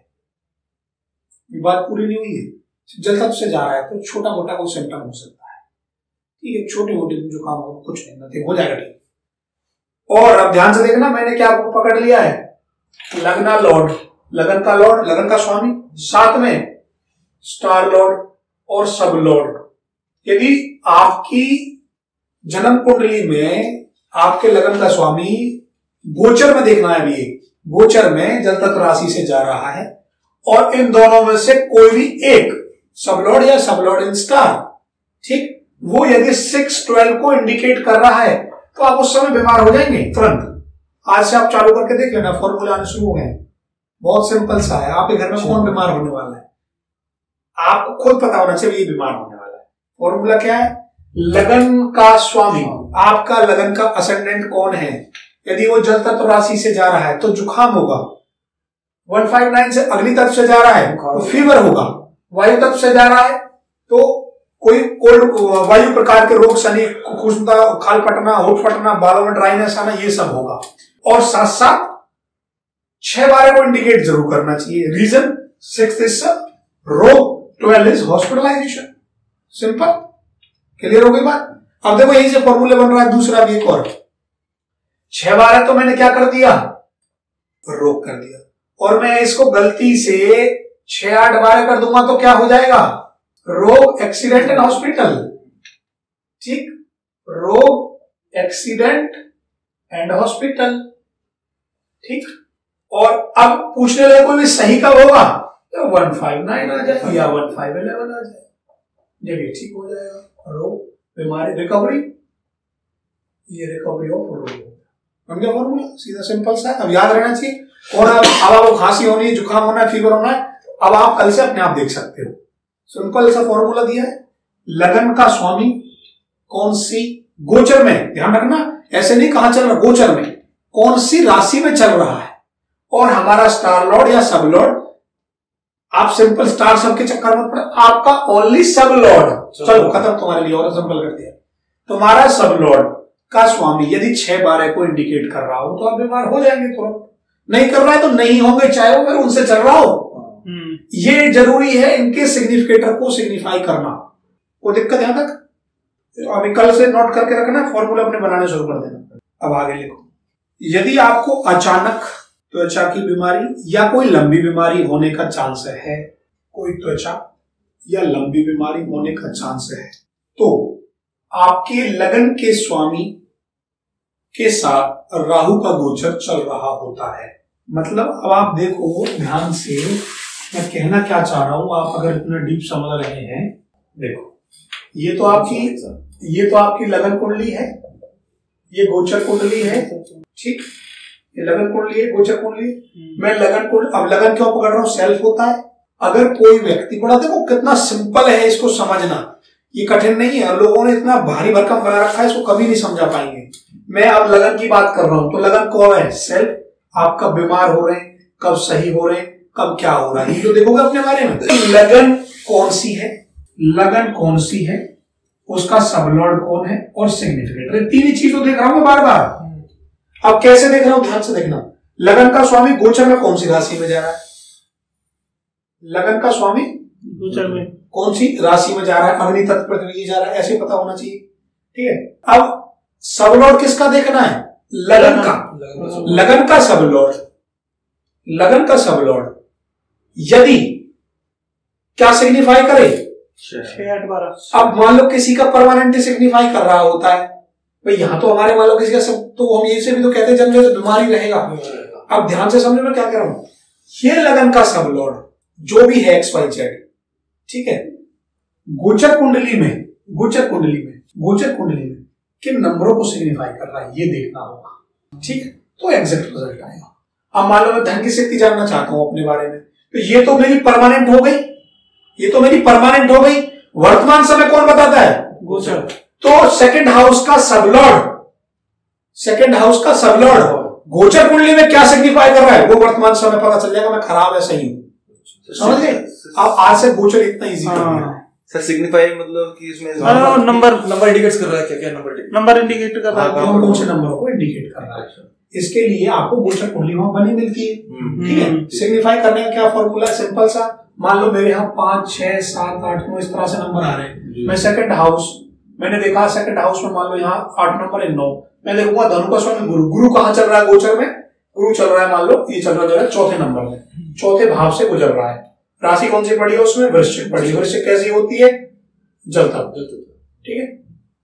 ये बात पूरी नहीं हुई है, जल तत्व से जा रहा है तो छोटा मोटा कोई सिम्टम हो सकता है, ठीक है, छोटी मोटी जुकाम हो, कुछ नहीं, नथिंग, हो जाएगा ठीक। और अब ध्यान से देखना, मैंने क्या आपको पकड़ लिया है, लगना लॉर्ड, लगन का लॉर्ड, लगन का स्वामी, साथ में स्टार लॉर्ड और सब लॉर्ड। यदि आपकी जन्म कुंडली में आपके लगन का स्वामी गोचर में देखना है, अभी गोचर में जल तत्व राशि से जा रहा है और इन दोनों में से कोई भी एक सब लॉर्ड या सब लॉर्ड इन स्टार, ठीक, वो यदि 6-12 को इंडिकेट कर रहा है तो आप उस समय बीमार हो जाएंगे तुरंत। आज से आप चालू करके देख लेना, फॉर्मूला आने शुरू हो गए, बहुत सिंपल सा है। आपके घर में कौन बीमार होने वाला है, आपको खुद पता होना चाहिए ये बीमार होने वाला है। फॉर्मूला क्या है? लगन का स्वामी, आपका लगन का असेंडेंट कौन है, यदि वो जल तत्व राशि से जा रहा है तो जुकाम होगा, 159 से अग्नि तत्व से जा रहा है तो फीवर होगा, वायु तत्व से जा रहा है तो कोई कोल्ड वायु प्रकार के रोग, शनि, खुशनता, खाल फटना, होठ फटना, बालों में ड्राइनेस आना, ये सब होगा। और साथ साथ 6-12 को इंडिकेट जरूर करना चाहिए। रीजन 6 इज रोग, 12 इज हॉस्पिटलाइजेशन। सिंपल, क्लियर हो गई बात। अब देखो यहीं से फॉर्मूले बन रहा है दूसरा भी एक और। 6-12 तो मैंने क्या कर दिया, रोग कर दिया, और मैं इसको गलती से 6-8-12 कर दूंगा तो क्या हो जाएगा, रोग, एक्सीडेंट एंड हॉस्पिटल। ठीक, रोग, एक्सीडेंट एंड हॉस्पिटल। ठीक, और अब पूछने लगे कोई भी सही कब होगा, तो 159 आ जाए या 1511 आ जाए, जब ये ठीक हो जाएगा। रोग, बीमारी, रिकवरी, ये रिकवरी ऑफ रोग बन गया फॉर्मूला, सीधा सिंपल सा है। अब याद रहना चाहिए। और अब आपको खांसी होनी है, जुकाम होना है, फीवर होना है, अब आप कल से अपने आप देख सकते हो। सिंपल सा फॉर्मूला दिया है, लगन का स्वामी कौन सी गोचर में, ध्यान रखना, ऐसे नहीं कहां चल रहा, गोचर में कौन सी राशि में चल रहा है, और हमारा स्टार लॉर्ड या सब लॉर्ड। आप सिंपल स्टार सब के चक्कर में पड़े, आपका ओनली सब लॉर्ड, चलो खत्म, तुम्हारे लिए और सिंपल कर दिया। तुम्हारा सब लॉर्ड का स्वामी यदि 6-12 को इंडिकेट कर रहा हो तो आप बीमार हो जाएंगे तुरंत। नहीं कर रहा है तो नहीं होंगे, चाहे वो फिर उनसे चल रहा हो। ये जरूरी है इनके सिग्निफिकेटर को सिग्निफाई करना। कोई दिक्कत यहां तक? अभी कल से नोट करके रखना, फॉर्मूला अपने बनाने शुरू कर देना। अब आगे लिखो, यदि आपको अचानक त्वचा की बीमारी या कोई लंबी बीमारी होने का चांस है, कोई त्वचा या लंबी बीमारी होने का चांस है, तो आपके लगन के स्वामी के साथ राहु का गोचर चल रहा होता है। मतलब अब आप देखो ध्यान से, मैं कहना क्या चाह रहा हूं, आप अगर इतना डीप समझ रहे हैं, देखो ये तो आपकी लगन कुंडली है, ये गोचर कुंडली है, ठीक, ये लगन कुंडली है, गोचर कुंडली। मैं लगन कुंडली, अब लगन क्यों पकड़ रहा हूं? सेल्फ होता है। अगर कोई व्यक्ति, बड़ा देखो कितना सिंपल है इसको समझना, ये कठिन नहीं है। लोगों ने इतना भारी भरकम बना रखा है, इसको कभी नहीं समझा पाएंगे। मैं अब लगन की बात कर रहा हूं, तो लगन कौन है? सेल्फ। आप कब बीमार हो रहे हैं, कब सही हो रहे हैं, कब क्या हो रहा है, ये जो देखोगे अपने बारे में। लगन कौन सी है, लगन कौन सी है, उसका सबलॉर्ड कौन है और सिग्निफिकेटर, तीन ही चीजों देख रहा हूं मैं बार बार। अब कैसे देख रहा हूं, ध्यान से देखना। लगन का स्वामी गोचर में कौन सी राशि में जा रहा है? लगन का स्वामी गोचर में कौन सी राशि में जा रहा है? अग्नि तत्व पृथ्वी जा रहा है, ऐसे पता होना चाहिए, ठीक है। अब सबलॉर्ड किसका देखना है? लगन का। लगन का सबलॉर्ड, लगन का सबलॉर्ड यदि क्या सिग्निफाई करे? 6-8-12। अब मान लो किसी का परमानेंट सिग्निफाई कर रहा होता है भाई, यहां तो हमारे मान लो किसी का सब, तो हम यही से भी तो कहते हैं जनरल से बीमारी रहेगा। अब ध्यान से समझो मैं क्या कह रहा हूं। ये लगन का सबलॉर्ड जो भी है XYZ, ठीक है, गोचर कुंडली में, गोचर कुंडली में, गोचर कुंडली में किन नंबरों को सिग्निफाई कर रहा है ये देखना होगा, ठीक है, तो एग्जैक्ट रिजल्ट आएगा। अब मान लो मैं धन की स्थिति जानना चाहता हूं अपने बारे में, तो ये तो मेरी परमानेंट हो गई, ये तो मेरी परमानेंट हो गई। वर्तमान समय कौन बताता है? गोचर। तो सेकंड हाउस का सबलॉर्ड, सेकंड हाउस का सबलॉर्ड गोचर कुंडली में क्या सिग्निफाई कर रहा है वो वर्तमान समय पता चल जाएगा, मैं खराब है सही हूं। समझ गए? अब आज से गोचर इतना इजी कर दिया है। सर सिग्निफाई मतलब कि इसमें नंबर इंडिकेट कर रहा है, क्या क्या नंबर इंडिकेट कर रहा है, कौन से नंबरों को इंडिकेट कर रहा है। इसके लिए आपको गोचर कुंडली वहां बनी मिलती है, ठीक है। सिग्निफाई करने का क्या फॉर्मूला है? सिंपल सा, मान लो मेरे यहाँ 5, 6, 7, 8, 9 इस तरह से नंबर आ रहे हैं। मैं सेकंड हाउस, मैंने देखा सेकंड हाउस में मान लो यहाँ 8 नंबर है, 9, मैं देखूंगा धनु का स्वामी गुरु। गुरु कहाँ चल रहा है गोचर में? गुरु चल रहा है, मान लो ये चल रहा है चौथे नंबर में, चौथे भाव से गुजर रहा है। राशि कौन सी पड़ी है उसमें? वृश्चिक पड़ी है। वृश्चिक कैसी होती है? जल तत्व, ठीक है।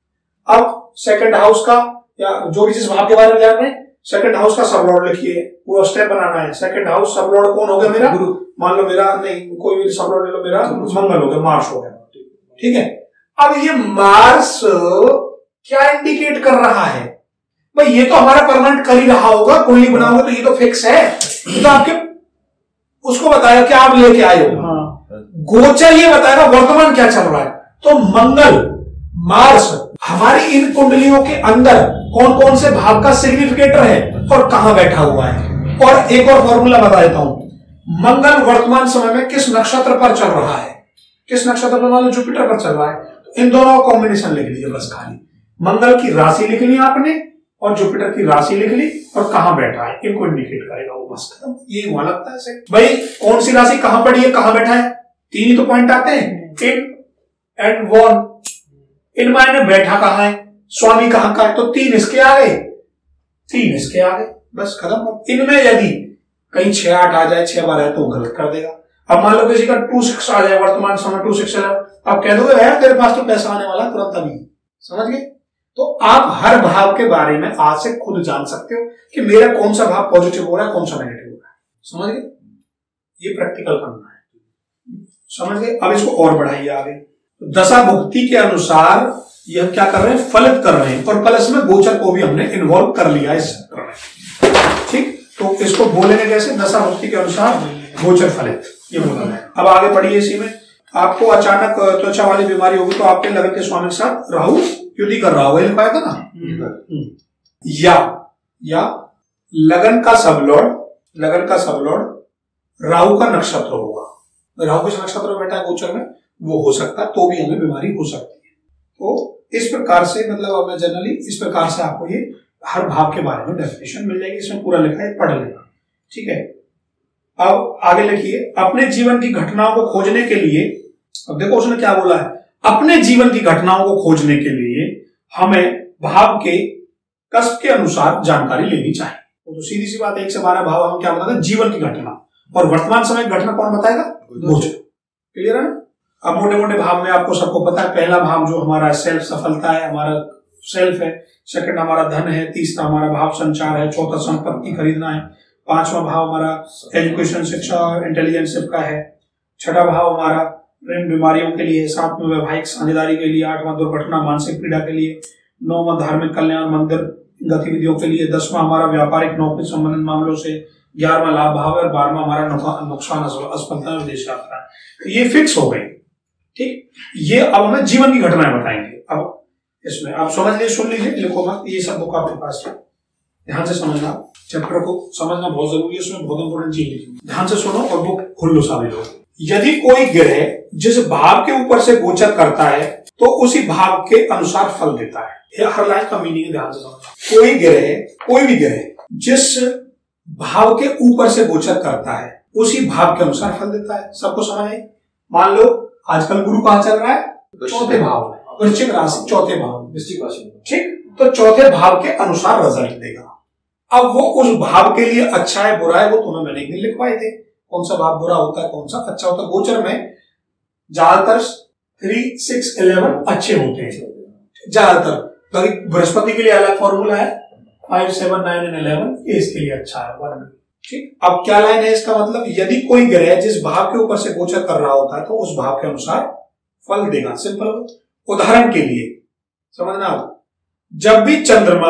अब सेकंड हाउस का, या जो भी जिस भाव के बारे में जान रहे हैं, सेकंड हाउस का सबलॉर्ड लिखिए, पूरा स्टेप बनाना है। सेकंड हाउस सबलॉर्ड कौन हो गया मेरा? गुरु। मान लो मेरा, नहीं कोई भी सबलॉर्ड ले लो, मेरा मंगल हो गया, मार्स हो गया, ठीक है। अब ये मार्स क्या इंडिकेट कर रहा है भाई? ये तो हमारा परमानेंट कर ही रहा होगा, कुंडली बनाओगे तो ये तो फिक्स है, ये तो आपके उसको बताया कि आप लेके आए हो। गोचर ये बताएगा वर्तमान क्या चल रहा है। तो मंगल, मार्स हमारी इन कुंडलियों के अंदर कौन कौन से भाव का सिग्निफिकेटर है और कहां बैठा हुआ है। और एक और फॉर्मूला बता देता हूं, मंगल वर्तमान समय में किस नक्षत्र पर चल रहा है? किस नक्षत्र पर? मान लो जुपिटर पर चल रहा है, तो इन दोनों का कॉम्बिनेशन लिख लीजिए बस। खाली मंगल की राशि लिख ली आपने और जुपिटर की राशि लिख ली और कहां बैठा है, इनको इंडिकेट करेगा वो, बस खत्म। ये वहां लगता है भाई कौन सी राशि कहां पड़ी है, कहां बैठा है, तीन ही तो पॉइंट आते हैं, इन एंड वन। इन मायने बैठा कहां है, स्वामी कहां का है, तो 3 इसके आ गए, 3 इसके आ गए, बस खत्म। इनमें यदि कहीं 6-8 आ जाए, 6-12 है तो गलत कर देगा। अब मान लो किसी का 2-6 आ जाए, वर्तमान समय 2-6 है, आप कह दोगे यार तेरे पास तो पैसा आने वाला तुरंत अभी, समझ गए? तो आप हर भाव के बारे में आज से खुद जान सकते हो कि मेरा कौन सा भाव पॉजिटिव हो रहा है, कौन सा नेगेटिव हो रहा है, समझ गए? ये प्रैक्टिकल करना है, समझ गए? अब इसको और बढ़ाइए आगे। दशा भुक्ति के अनुसार ये हम क्या कर रहे हैं, फलित कर रहे हैं, और प्लस में गोचर को भी हमने इन्वॉल्व कर लिया इस चैप्टर में, ठीक। तो इसको बोलेंगे कैसे? दशा भुक्ति के अनुसार गोचर फलित, ये बोलना है। अब आगे पढ़िए इसी में। आपको अचानक त्वचा वाली बीमारी होगी तो आपके लगन के स्वामी के साथ राहु युति कर रहा होगा, लिखवाया था ना। या लगन का सबलॉर्ड, लगन का सबलॉर्ड राहु का नक्षत्र होगा। राहु किस नक्षत्र में बैठा है गोचर में, वो हो सकता है, तो भी हमें बीमारी हो सकती है। तो इस प्रकार से, मतलब अब मैं जनरली इस प्रकार से आपको ये हर भाव के बारे में डेफिनेशन मिल जाएगी, इसमें पूरा लिखा है, पढ़ लेना, ठीक है। अब आगे लिखिए, अपने जीवन की घटनाओं को खोजने के लिए, अब देखो उसने क्या बोला है, अपने जीवन की घटनाओं को खोजने के लिए हमें भाव के कष्ट के अनुसार जानकारी लेनी चाहिए। तो सीधी सी बात है, 1 से 12 भाव हम क्या बताते हैं, जीवन की घटना, और वर्तमान समय की घटना कौन बताएगा? गोचर। क्लियर है ना? अब मोटे मोटे भाव में आपको सबको पता है, पहला भाव जो हमारा सेल्फ सफलता है, हमारा सेल्फ है, सेकंड हमारा धन है, तीसरा हमारा भाव संचार है, चौथा संपत्ति खरीदना है, 5वां भाव हमारा एजुकेशन शिक्षा इंटेलिजेंस का है, 6वां भाव हमारा प्रेम बीमारियों के लिए, 7वां वैवाहिक साझेदारी के लिए, 8वां दुर्घटना मानसिक पीड़ा के लिए, 9वां धार्मिक कल्याण मंदिर गतिविधियों के लिए। 10वां हमारा व्यापारिक नौकरी संबंधित मामलों से, 11वां लाभ भाव है और 12वां हमारा नुकसान असफलता विदेश यात्रा है। तो ये फिक्स हो गई। ठीक, ये अब हमें जीवन की घटनाएं बताएंगे। अब इसमें आप समझ लीजिए, सुन लीजिए, लिखो मत, ये सब बुक आपके पास है, ध्यान से समझना। चैप्टर को समझना बहुत जरूरी है, इसमें बहुत इंपोर्टेंट चीज लिखी, ध्यान से सुनो और बुक खोल लो सारे लोग। यदि कोई ग्रह जिस भाव के ऊपर से गोचर करता है तो उसी भाव के अनुसार फल देता है। यह हर लाइन का मीनिंग है, ध्यान से समझना। कोई ग्रह, कोई भी ग्रह जिस भाव के ऊपर से गोचर करता है उसी भाव के अनुसार फल देता है। सबको समझ आई? मान लो आजकल गुरु कहां चल रहा है? चौथे भाव में, वृश्चिक राशि, चौथे भाव, वृश्चिक राशि। ठीक, तो चौथे भाव के अनुसार रिजल्ट देगा। अब वो उस भाव के लिए अच्छा है बुरा है, वो तुम्हें मैंने एक दिन लिखवाए थे, कौन सा भाव बुरा होता है, कौन सा अच्छा होता है। गोचर में ज्यादातर 3, 6, 11 अच्छे होते हैं ज्यादातर। बृहस्पति के लिए अलग फॉर्मूला है, 5, 7, 9 और 11, ये इसके लिए अच्छा है 1। ठीक, अब क्या लाइन है इसका मतलब? यदि कोई ग्रह जिस भाव के ऊपर से गोचर कर रहा होता है तो उस भाव के अनुसार फल देगा। सिंपल। उदाहरण के लिए समझना, जब भी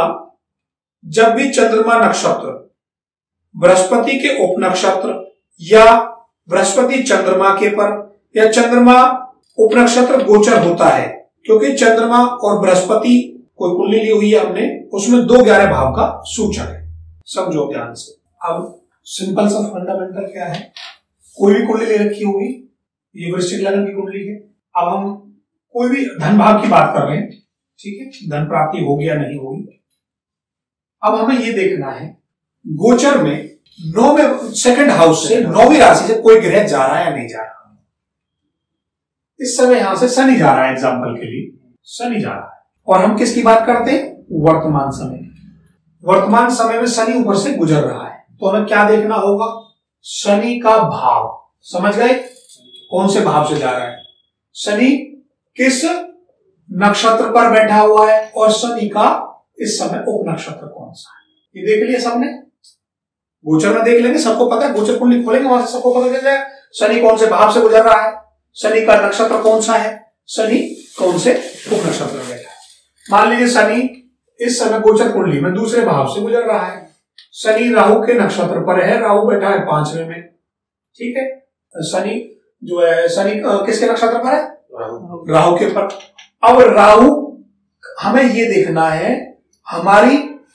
चंद्रमा नक्षत्र बृहस्पति के उप नक्षत्र या बृहस्पति चंद्रमा के पर या चंद्रमा उप नक्षत्र गोचर होता है, क्योंकि चंद्रमा और बृहस्पति कोई कुंडली ली हुई है हमने, उसमें 2 11 भाव का सूचक है, समझो ध्यान से। अब सिंपल सा फंडामेंटल क्या है, कोई भी कुंडली ले रखी होगी, ये वृश्चिक लग्न की कुंडली है। अब हम कोई भी धन भाव की बात कर रहे हैं, ठीक है, धन प्राप्ति होगी या नहीं होगी। अब हमें ये देखना है गोचर में 9वें सेकंड हाउस से 9वीं राशि से कोई ग्रह जा रहा है या नहीं जा रहा। इस समय यहां से शनि जा रहा है, एग्जाम्पल के लिए शनि जा रहा है, और हम किसकी बात करते हैं? वर्तमान समय। वर्तमान समय में शनि ऊपर से गुजर रहा है, तो हमें क्या देखना होगा? शनि का भाव। समझ गए? कौन से भाव से जा रहा है, शनि किस नक्षत्र पर बैठा हुआ है और शनि का इस समय उप नक्षत्र कौन सा है, ये देख लिया सबने। गोचर में देख लेंगे, सबको पता है, गोचर कुंडली खोलेंगे वहां से सबको पता चल जाएगा शनि कौन से भाव से गुजर रहा है, शनि का नक्षत्र कौन सा है, शनि कौन से उप नक्षत्र में बैठा है। मान लीजिए शनि इस समय गोचर कुंडली में दूसरे भाव से गुजर रहा है, शनि राहु के नक्षत्र पर है, राहु बैठा है 5वें में। ठीक है, शनि जो है, शनि किसके नक्षत्र पर है? राहु के पर। अब राहु, हमें ये देखना है हमारी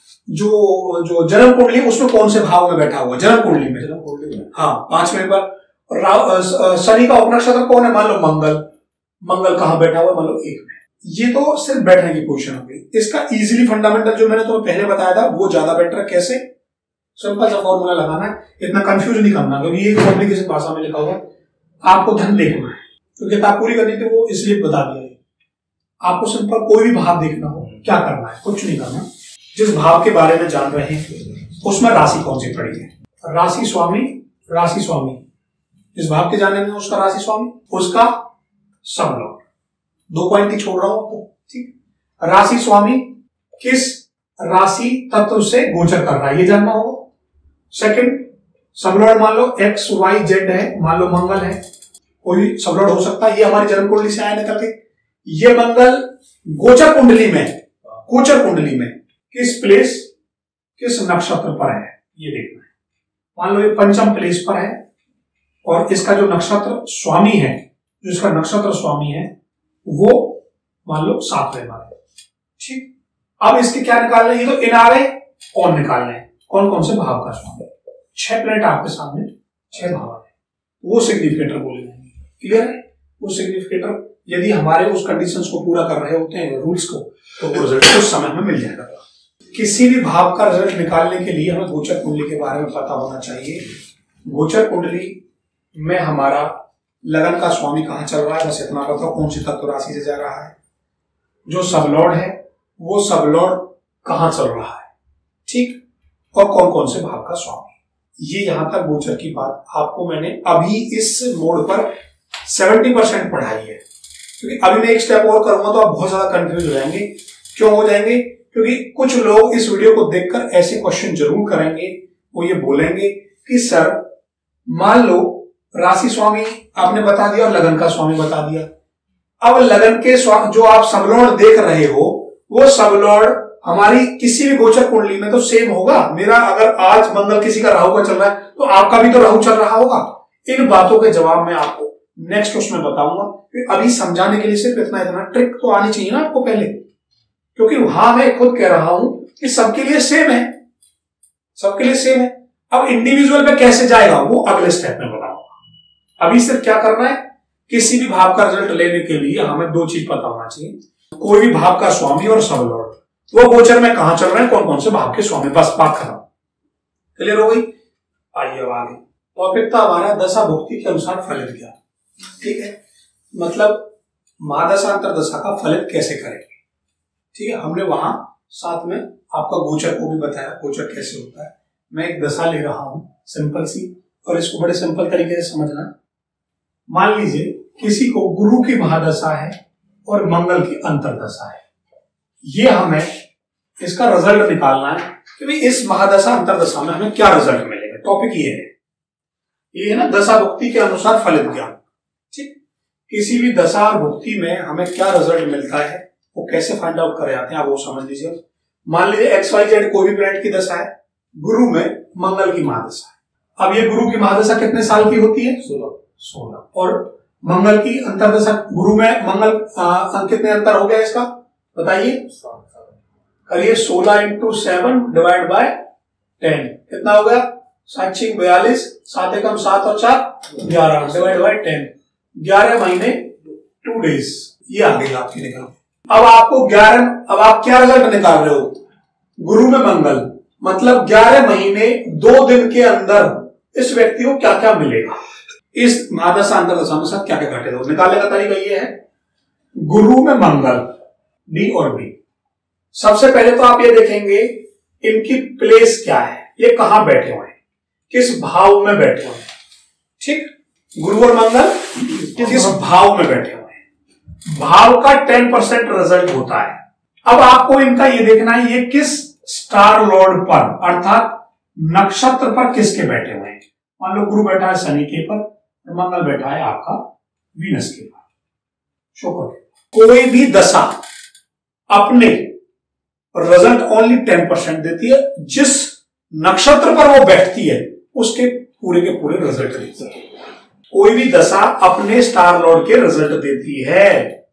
जो जन्म कुंडली उसमें कौन से भाव में बैठा हुआ, जन्म कुंडली में, हाँ 5वें पर। शनि का उपनक्षत्र कौन है? मान लो मंगल कहां बैठा हुआ है? मान लो 1 में। ये तो सिर्फ बैठने की पोजीशन हो गई। इसका इजीली फंडामेंटल जो मैंने तुम्हें पहले बताया था वो ज्यादा बेटर है। कैसे? सिंपल सा फॉर्मूला लगाना है, इतना कंफ्यूज नहीं करना, क्योंकि ये कॉम्प्लिकेशन भाषा में लिखा हुआ, आपको ध्यान देखना है, क्योंकि किताब पूरी करनी थी वो इसलिए बता दिया है। आपको सिंपल कोई भी भाव देखना हो, क्या करना है? कुछ नहीं करना, जिस भाव के बारे में जान रहे हैं उसमें राशि कौन सी पड़ी है, राशि स्वामी, इस भाव के जानने में उसका राशि स्वामी, उसका सब लॉर्ड। 2 पॉइंट ही छोड़ रहा हूं आपको, ठीक। राशि स्वामी किस राशि तत्व से गोचर कर रहा है ये जानना होगा। सेकंड, सबलॉर्ड मान लो एक्स वाई जेड है, मान लो मंगल है, कोई सबलॉर्ड हो सकता है, ये हमारी जन्म कुंडली से आया निकल के। ये मंगल गोचर कुंडली में किस प्लेस, किस नक्षत्र पर है ये देखना है। मान लो ये पंचम प्लेस पर है और इसका जो नक्षत्र स्वामी है, जो इसका नक्षत्र स्वामी है वो मान लो 7वें पर है, ठीक। अब इसके क्या निकालना है? ये तो इनारे कौन निकालना है, कौन कौन से भाव का स्वामी। 6 प्लेट आपके सामने, 6 भाव है, वो सिग्निफिकेटर बोले जाएंगे। क्लियर है? वो सिग्निफिकेटर यदि हमारे उस कंडीशंस को पूरा कर रहे होते हैं, रूल्स को, तो वो रिजल्ट उस समय हमें मिल जाएगा। किसी भी भाव का रिजल्ट निकालने के लिए हमें गोचर कुंडली के बारे में पता होना चाहिए। गोचर कुंडली में हमारा लगन का स्वामी कहां चल रहा है, बस इतना पता, कौन सी तत्व राशि से जा रहा है, जो सबलॉर्ड है वो सबलॉर्ड कहां चल रहा है, ठीक, और कौन कौन से भाव का स्वामी। ये यहां तक गोचर की बात आपको मैंने अभी इस मोड पर 70% पढ़ाई है, क्योंकि अभी मैं एक स्टेप और करूंगा तो आप बहुत ज्यादा कंफ्यूज हो जाएंगे। क्यों हो जाएंगे? क्योंकि कुछ लोग इस वीडियो को देखकर ऐसे क्वेश्चन जरूर करेंगे, वो ये बोलेंगे कि सर मान लो राशि स्वामी आपने बता दिया और लगन का स्वामी बता दिया, अब लगन के जो आप सबलॉर्ड देख रहे हो वो सबलॉर्ड हमारी किसी भी गोचर कुंडली में तो सेम होगा। मेरा अगर आज मंगल किसी का राहु का चल रहा है तो आपका भी तो राहु चल रहा होगा। इन बातों के जवाब मैं आपको नेक्स्ट उसमें बताऊंगा। अभी समझाने के लिए सिर्फ इतना ट्रिक तो आनी चाहिए ना आपको पहले, क्योंकि वहां मैं खुद कह रहा हूं कि सबके लिए सेम है, सबके लिए सेम है। अब इंडिविजुअल पे कैसे जाएगा वो अगले स्टेप में बताऊंगा। अभी सिर्फ क्या करना है, किसी भी भाव का रिजल्ट लेने के लिए हमें दो चीज पता होना चाहिए, कोई भी भाव का स्वामी और सबलॉर्ड, वो गोचर में कहां चल रहे हैं, कौन कौन से भाव के स्वामी, बस बात खत्म। क्लियर हो गई? आइए अब आगे। टॉपिक था हमारा दशा भुक्ति के अनुसार फलित ज्ञान। ठीक है, मतलब महादशा अंतरदशा का फलित कैसे करेंगे। ठीक है, हमने वहां साथ में आपका गोचर को भी बताया, गोचर कैसे होता है। मैं एक दशा ले रहा हूं सिंपल सी, और इसको बड़े सिंपल तरीके से समझना। मान लीजिए किसी को गुरु की महादशा है और मंगल की अंतरदशा है, ये हमें इसका रिजल्ट निकालना है कि भाई इस महादशा अंतरदशा में हमें क्या रिजल्ट मिलेगा। टॉपिक ये है ना, दशा भुक्ति के अनुसार फलित ज्ञान। ठीक, किसी भी दशा और भुक्ति में हमें क्या रिजल्ट मिलता है, वो कैसे फाइंड आउट करे जाते हैं, आप वो समझ लीजिए। मान लीजिए XYZ कोई भी प्लैनेट की दशा है, गुरु में मंगल की महादशा है। अब ये गुरु की महादशा कितने साल की होती है? 16। और मंगल की अंतरदशा, गुरु में मंगल कितने अंतर हो गया इसका बताइए, करिए। 16 × 7 डिवाइड बाय 10 कितना हो गया? 7 × 42, 7 एकम 7 और 4 11 डिवाइड बाय 10, 11 महीने 2 डेज, ये आ गई आपकी निकल। अब आपको 11, अब आप क्या रिजल्ट निकाल रहे हो? गुरु में मंगल, मतलब 11 महीने 2 दिन के अंदर इस व्यक्ति को क्या क्या मिलेगा, इस महादशा अंतरदशा में साथ क्या क्या घटेगा, निकालने का तरीका ये है। गुरु में मंगल डी और बी, सबसे पहले तो आप ये देखेंगे इनकी प्लेस क्या है, ये कहां बैठे हुए हैं, किस भाव में बैठे हुए हैं। ठीक, गुरु और मंगल किस भाव में बैठे हुए हैं, भाव का 10% रिजल्ट होता है। अब आपको इनका ये देखना है ये किस स्टार लॉर्ड पर, अर्थात नक्षत्र पर किसके बैठे हुए हैं। मान लो गुरु बैठा है शनि के पर और मंगल बैठा है आपका वीनस के पर, शुक्र। कोई भी दशा अपने रिजल्ट ओनली 10% देती है, जिस नक्षत्र पर वो बैठती है उसके पूरे के पूरे रिजल्ट देती है। कोई भी दशा अपने स्टार लॉर्ड के रिजल्ट देती है,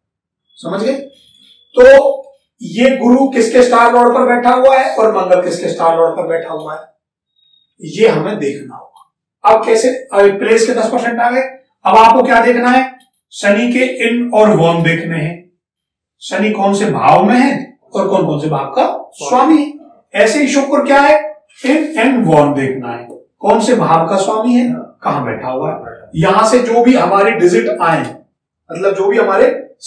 समझ गए? तो ये गुरु किसके स्टार लॉर्ड पर बैठा हुआ है और मंगल किसके स्टार लॉर्ड पर बैठा हुआ है, ये हमें देखना होगा। अब कैसे, अब प्लेस के 10% आ गए। अब आपको क्या देखना है, शनि के इन और वॉन देखने हैं, शनि कौन से भाव में है और कौन कौन से भाव का स्वामी है। ऐसे ही शुक्र क्या है, इन एंड वॉन देखना है, कौन से भाव का स्वामी है, कहां बैठा हुआ है। यहां से जो भी हमारे डिजिट आए, मतलब जो भी हमारे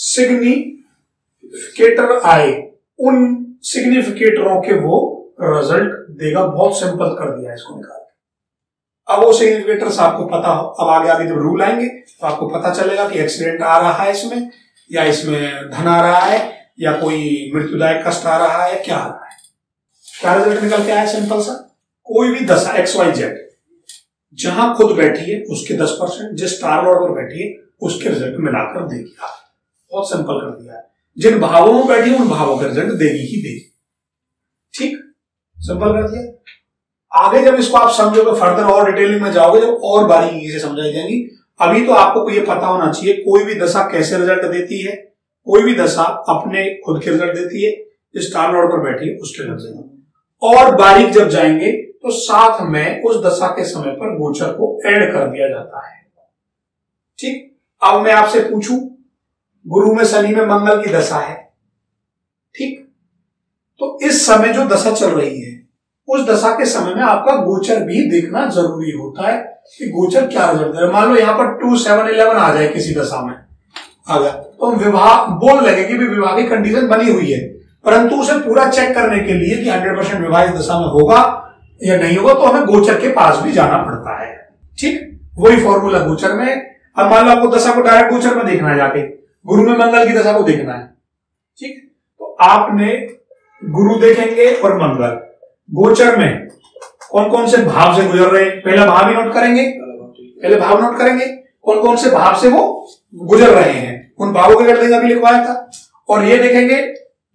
सिग्निफिकेटर आए, उन सिग्निफिकेटरों के वो रिजल्ट देगा। बहुत सिंपल कर दिया इसको निकाल। अब वो सिग्निफिकेटर्स आपको पता हो, अब आगे आगे जब रूल आएंगे तो आपको पता चलेगा कि एक्सीडेंट आ रहा है इसमें, या इसमें धन आ रहा है, या कोई मृत्युदायक कष्ट आ रहा है, क्या आ रहा है। क्या रिजल्ट निकल के आया? सिंपल सा, कोई भी दशा XYZ जहां खुद बैठी है उसके 10%, जिस स्टार लॉर्ड पर बैठी है उसके रिजल्ट मिलाकर देगी। बहुत सिंपल कर दिया है, जिन भावों में बैठी है उन भावों का रिजल्ट देगी ही देगी। ठीक, सिंपल कर दिया। आगे जब इसको आप समझोगे, फर्दर और डिटेलिंग में जाओगे, जब और बारीकी से समझाई जाएंगी। अभी तो आपको ये पता होना चाहिए कोई भी दशा कैसे रिजल्ट देती है। कोई भी दशा अपने खुद के रिजल्ट देती है, जिस स्टार लॉर्ड पर बैठी है उसके रिजल्ट। और बारीक जब जाएंगे तो साथ में उस दशा के समय पर गोचर को ऐड कर दिया जाता है। ठीक, अब मैं आपसे पूछूं, गुरु में शनि में मंगल की दशा है, ठीक, तो इस समय जो दशा चल रही है उस दशा के समय में आपका गोचर भी देखना जरूरी होता है कि गोचर क्या रिजल्ट दे रहा है। मान लो यहां पर 2, 7, 11 आ जाए किसी दशा में आ गया, तो हम विवाह बोल लगे कि विवाह की कंडीशन बनी हुई है, परंतु उसे पूरा चेक करने के लिए कि 100% विवाह इस दशा में होगा या नहीं होगा, तो हमें गोचर के पास भी जाना पड़ता है। ठीक, वही फॉर्मूला गोचर में। अब मान लो आपको दशा को डायरेक्ट गोचर में देखना है, जाके गुरु में मंगल की दशा को देखना है। ठीक, तो आपने गुरु देखेंगे और मंगल गोचर में कौन कौन से भाव से गुजर रहे हैं, पहला भाव ही नोट करेंगे, पहले भाव नोट करेंगे कौन कौन से भाव से वो गुजर रहे हैं, उन भावों के रिजल्ट अभी लिखवाया था। और ये देखेंगे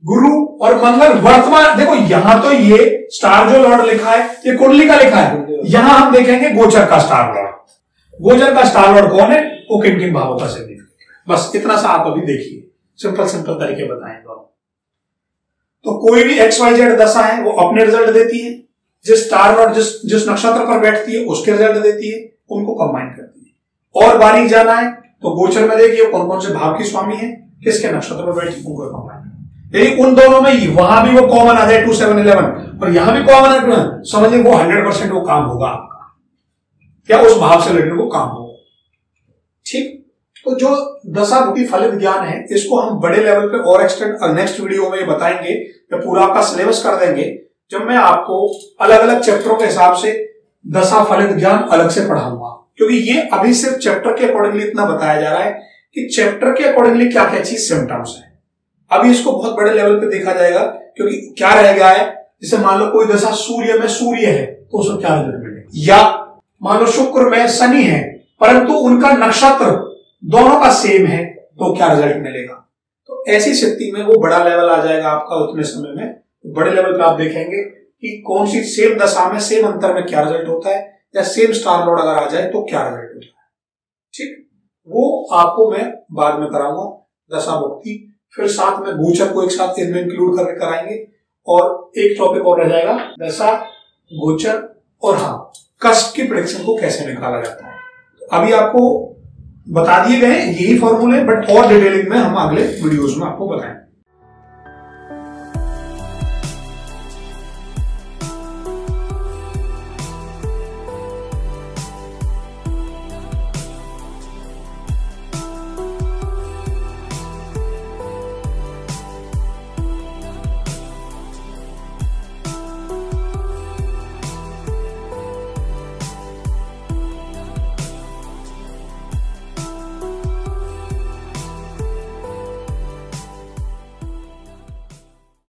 गुरु और मंगल वर्तमान, देखो यहां तो ये स्टार जो लॉर्ड लिखा है ये कुंडली का लिखा है, यहां हम देखेंगे गोचर का स्टार लॉर्ड। गोचर का स्टार लॉर्ड कौन है, वो किन किन भावों का सिग्निफिकेंट, बस इतना सा आप अभी देखिए, सिंपल सिंपल तरीके बताएं दोनों। तो कोई भी XYZ दशा है वो अपने रिजल्ट देती है, जिस स्टार लॉर्ड जिस नक्षत्र पर बैठती है उसके रिजल्ट देती है, उनको कंबाइन करती है। और बारीक जाना है तो गोचर में देखिए कौन कौन से भाव की स्वामी है, किसके नक्षत्र पर बैठी, उनको कंबाइन। यदि उन दोनों में वहां भी वो कॉमन आ जाए 2 7 11 और यहां भी कॉमन है, समझिए वो 100% वो काम होगा आपका, क्या उस भाव से रिलेटेड वो काम होगा। ठीक, तो जो दशाभुक्ति फलित ज्ञान है इसको हम बड़े लेवल पे और एक्सटेंड नेक्स्ट वीडियो में बताएंगे, या पूरा आपका सिलेबस कर देंगे, जब मैं आपको अलग अलग चैप्टरों के हिसाब से दशा फलित ज्ञान अलग से पढ़ाऊंगा। क्योंकि ये अभी सिर्फ चैप्टर के अकॉर्डिंगली इतना बताया जा रहा है कि चैप्टर के अकॉर्डिंगली क्या क्या चीज सिम्टम्स है। अभी इसको बहुत बड़े लेवल पे देखा जाएगा, क्योंकि क्या रह गया है, जैसे मान लो कोई दशा सूर्य में सूर्य है तो उसको क्या रिजल्ट मिलेगा, या मान लो शुक्र में शनि है परंतु उनका नक्षत्र दोनों का सेम है तो क्या रिजल्ट मिलेगा। तो ऐसी स्थिति में वो बड़ा लेवल आ जाएगा आपका उतने समय में, तो बड़े लेवल पे आप देखेंगे कि कौन सी सेम दशा में सेम अंतर में क्या रिजल्ट होता है, या सेम स्टार लॉर्ड अगर आ जाए तो क्या रिजल्ट होता है। ठीक, वो आपको मैं बाद में कराऊंगा दशा भुक्ति, फिर साथ में गोचर को एक साथ इनमें इंक्लूड करके कराएंगे, और एक टॉपिक और रह जाएगा दशा, गोचर और हाँ कष्ट की प्रेडिक्शन को कैसे निकाला जाता है। तो अभी आपको बता दिए गए यही फॉर्मूले, बट और डिटेलिंग में हम अगले वीडियोस में आपको बताएंगे।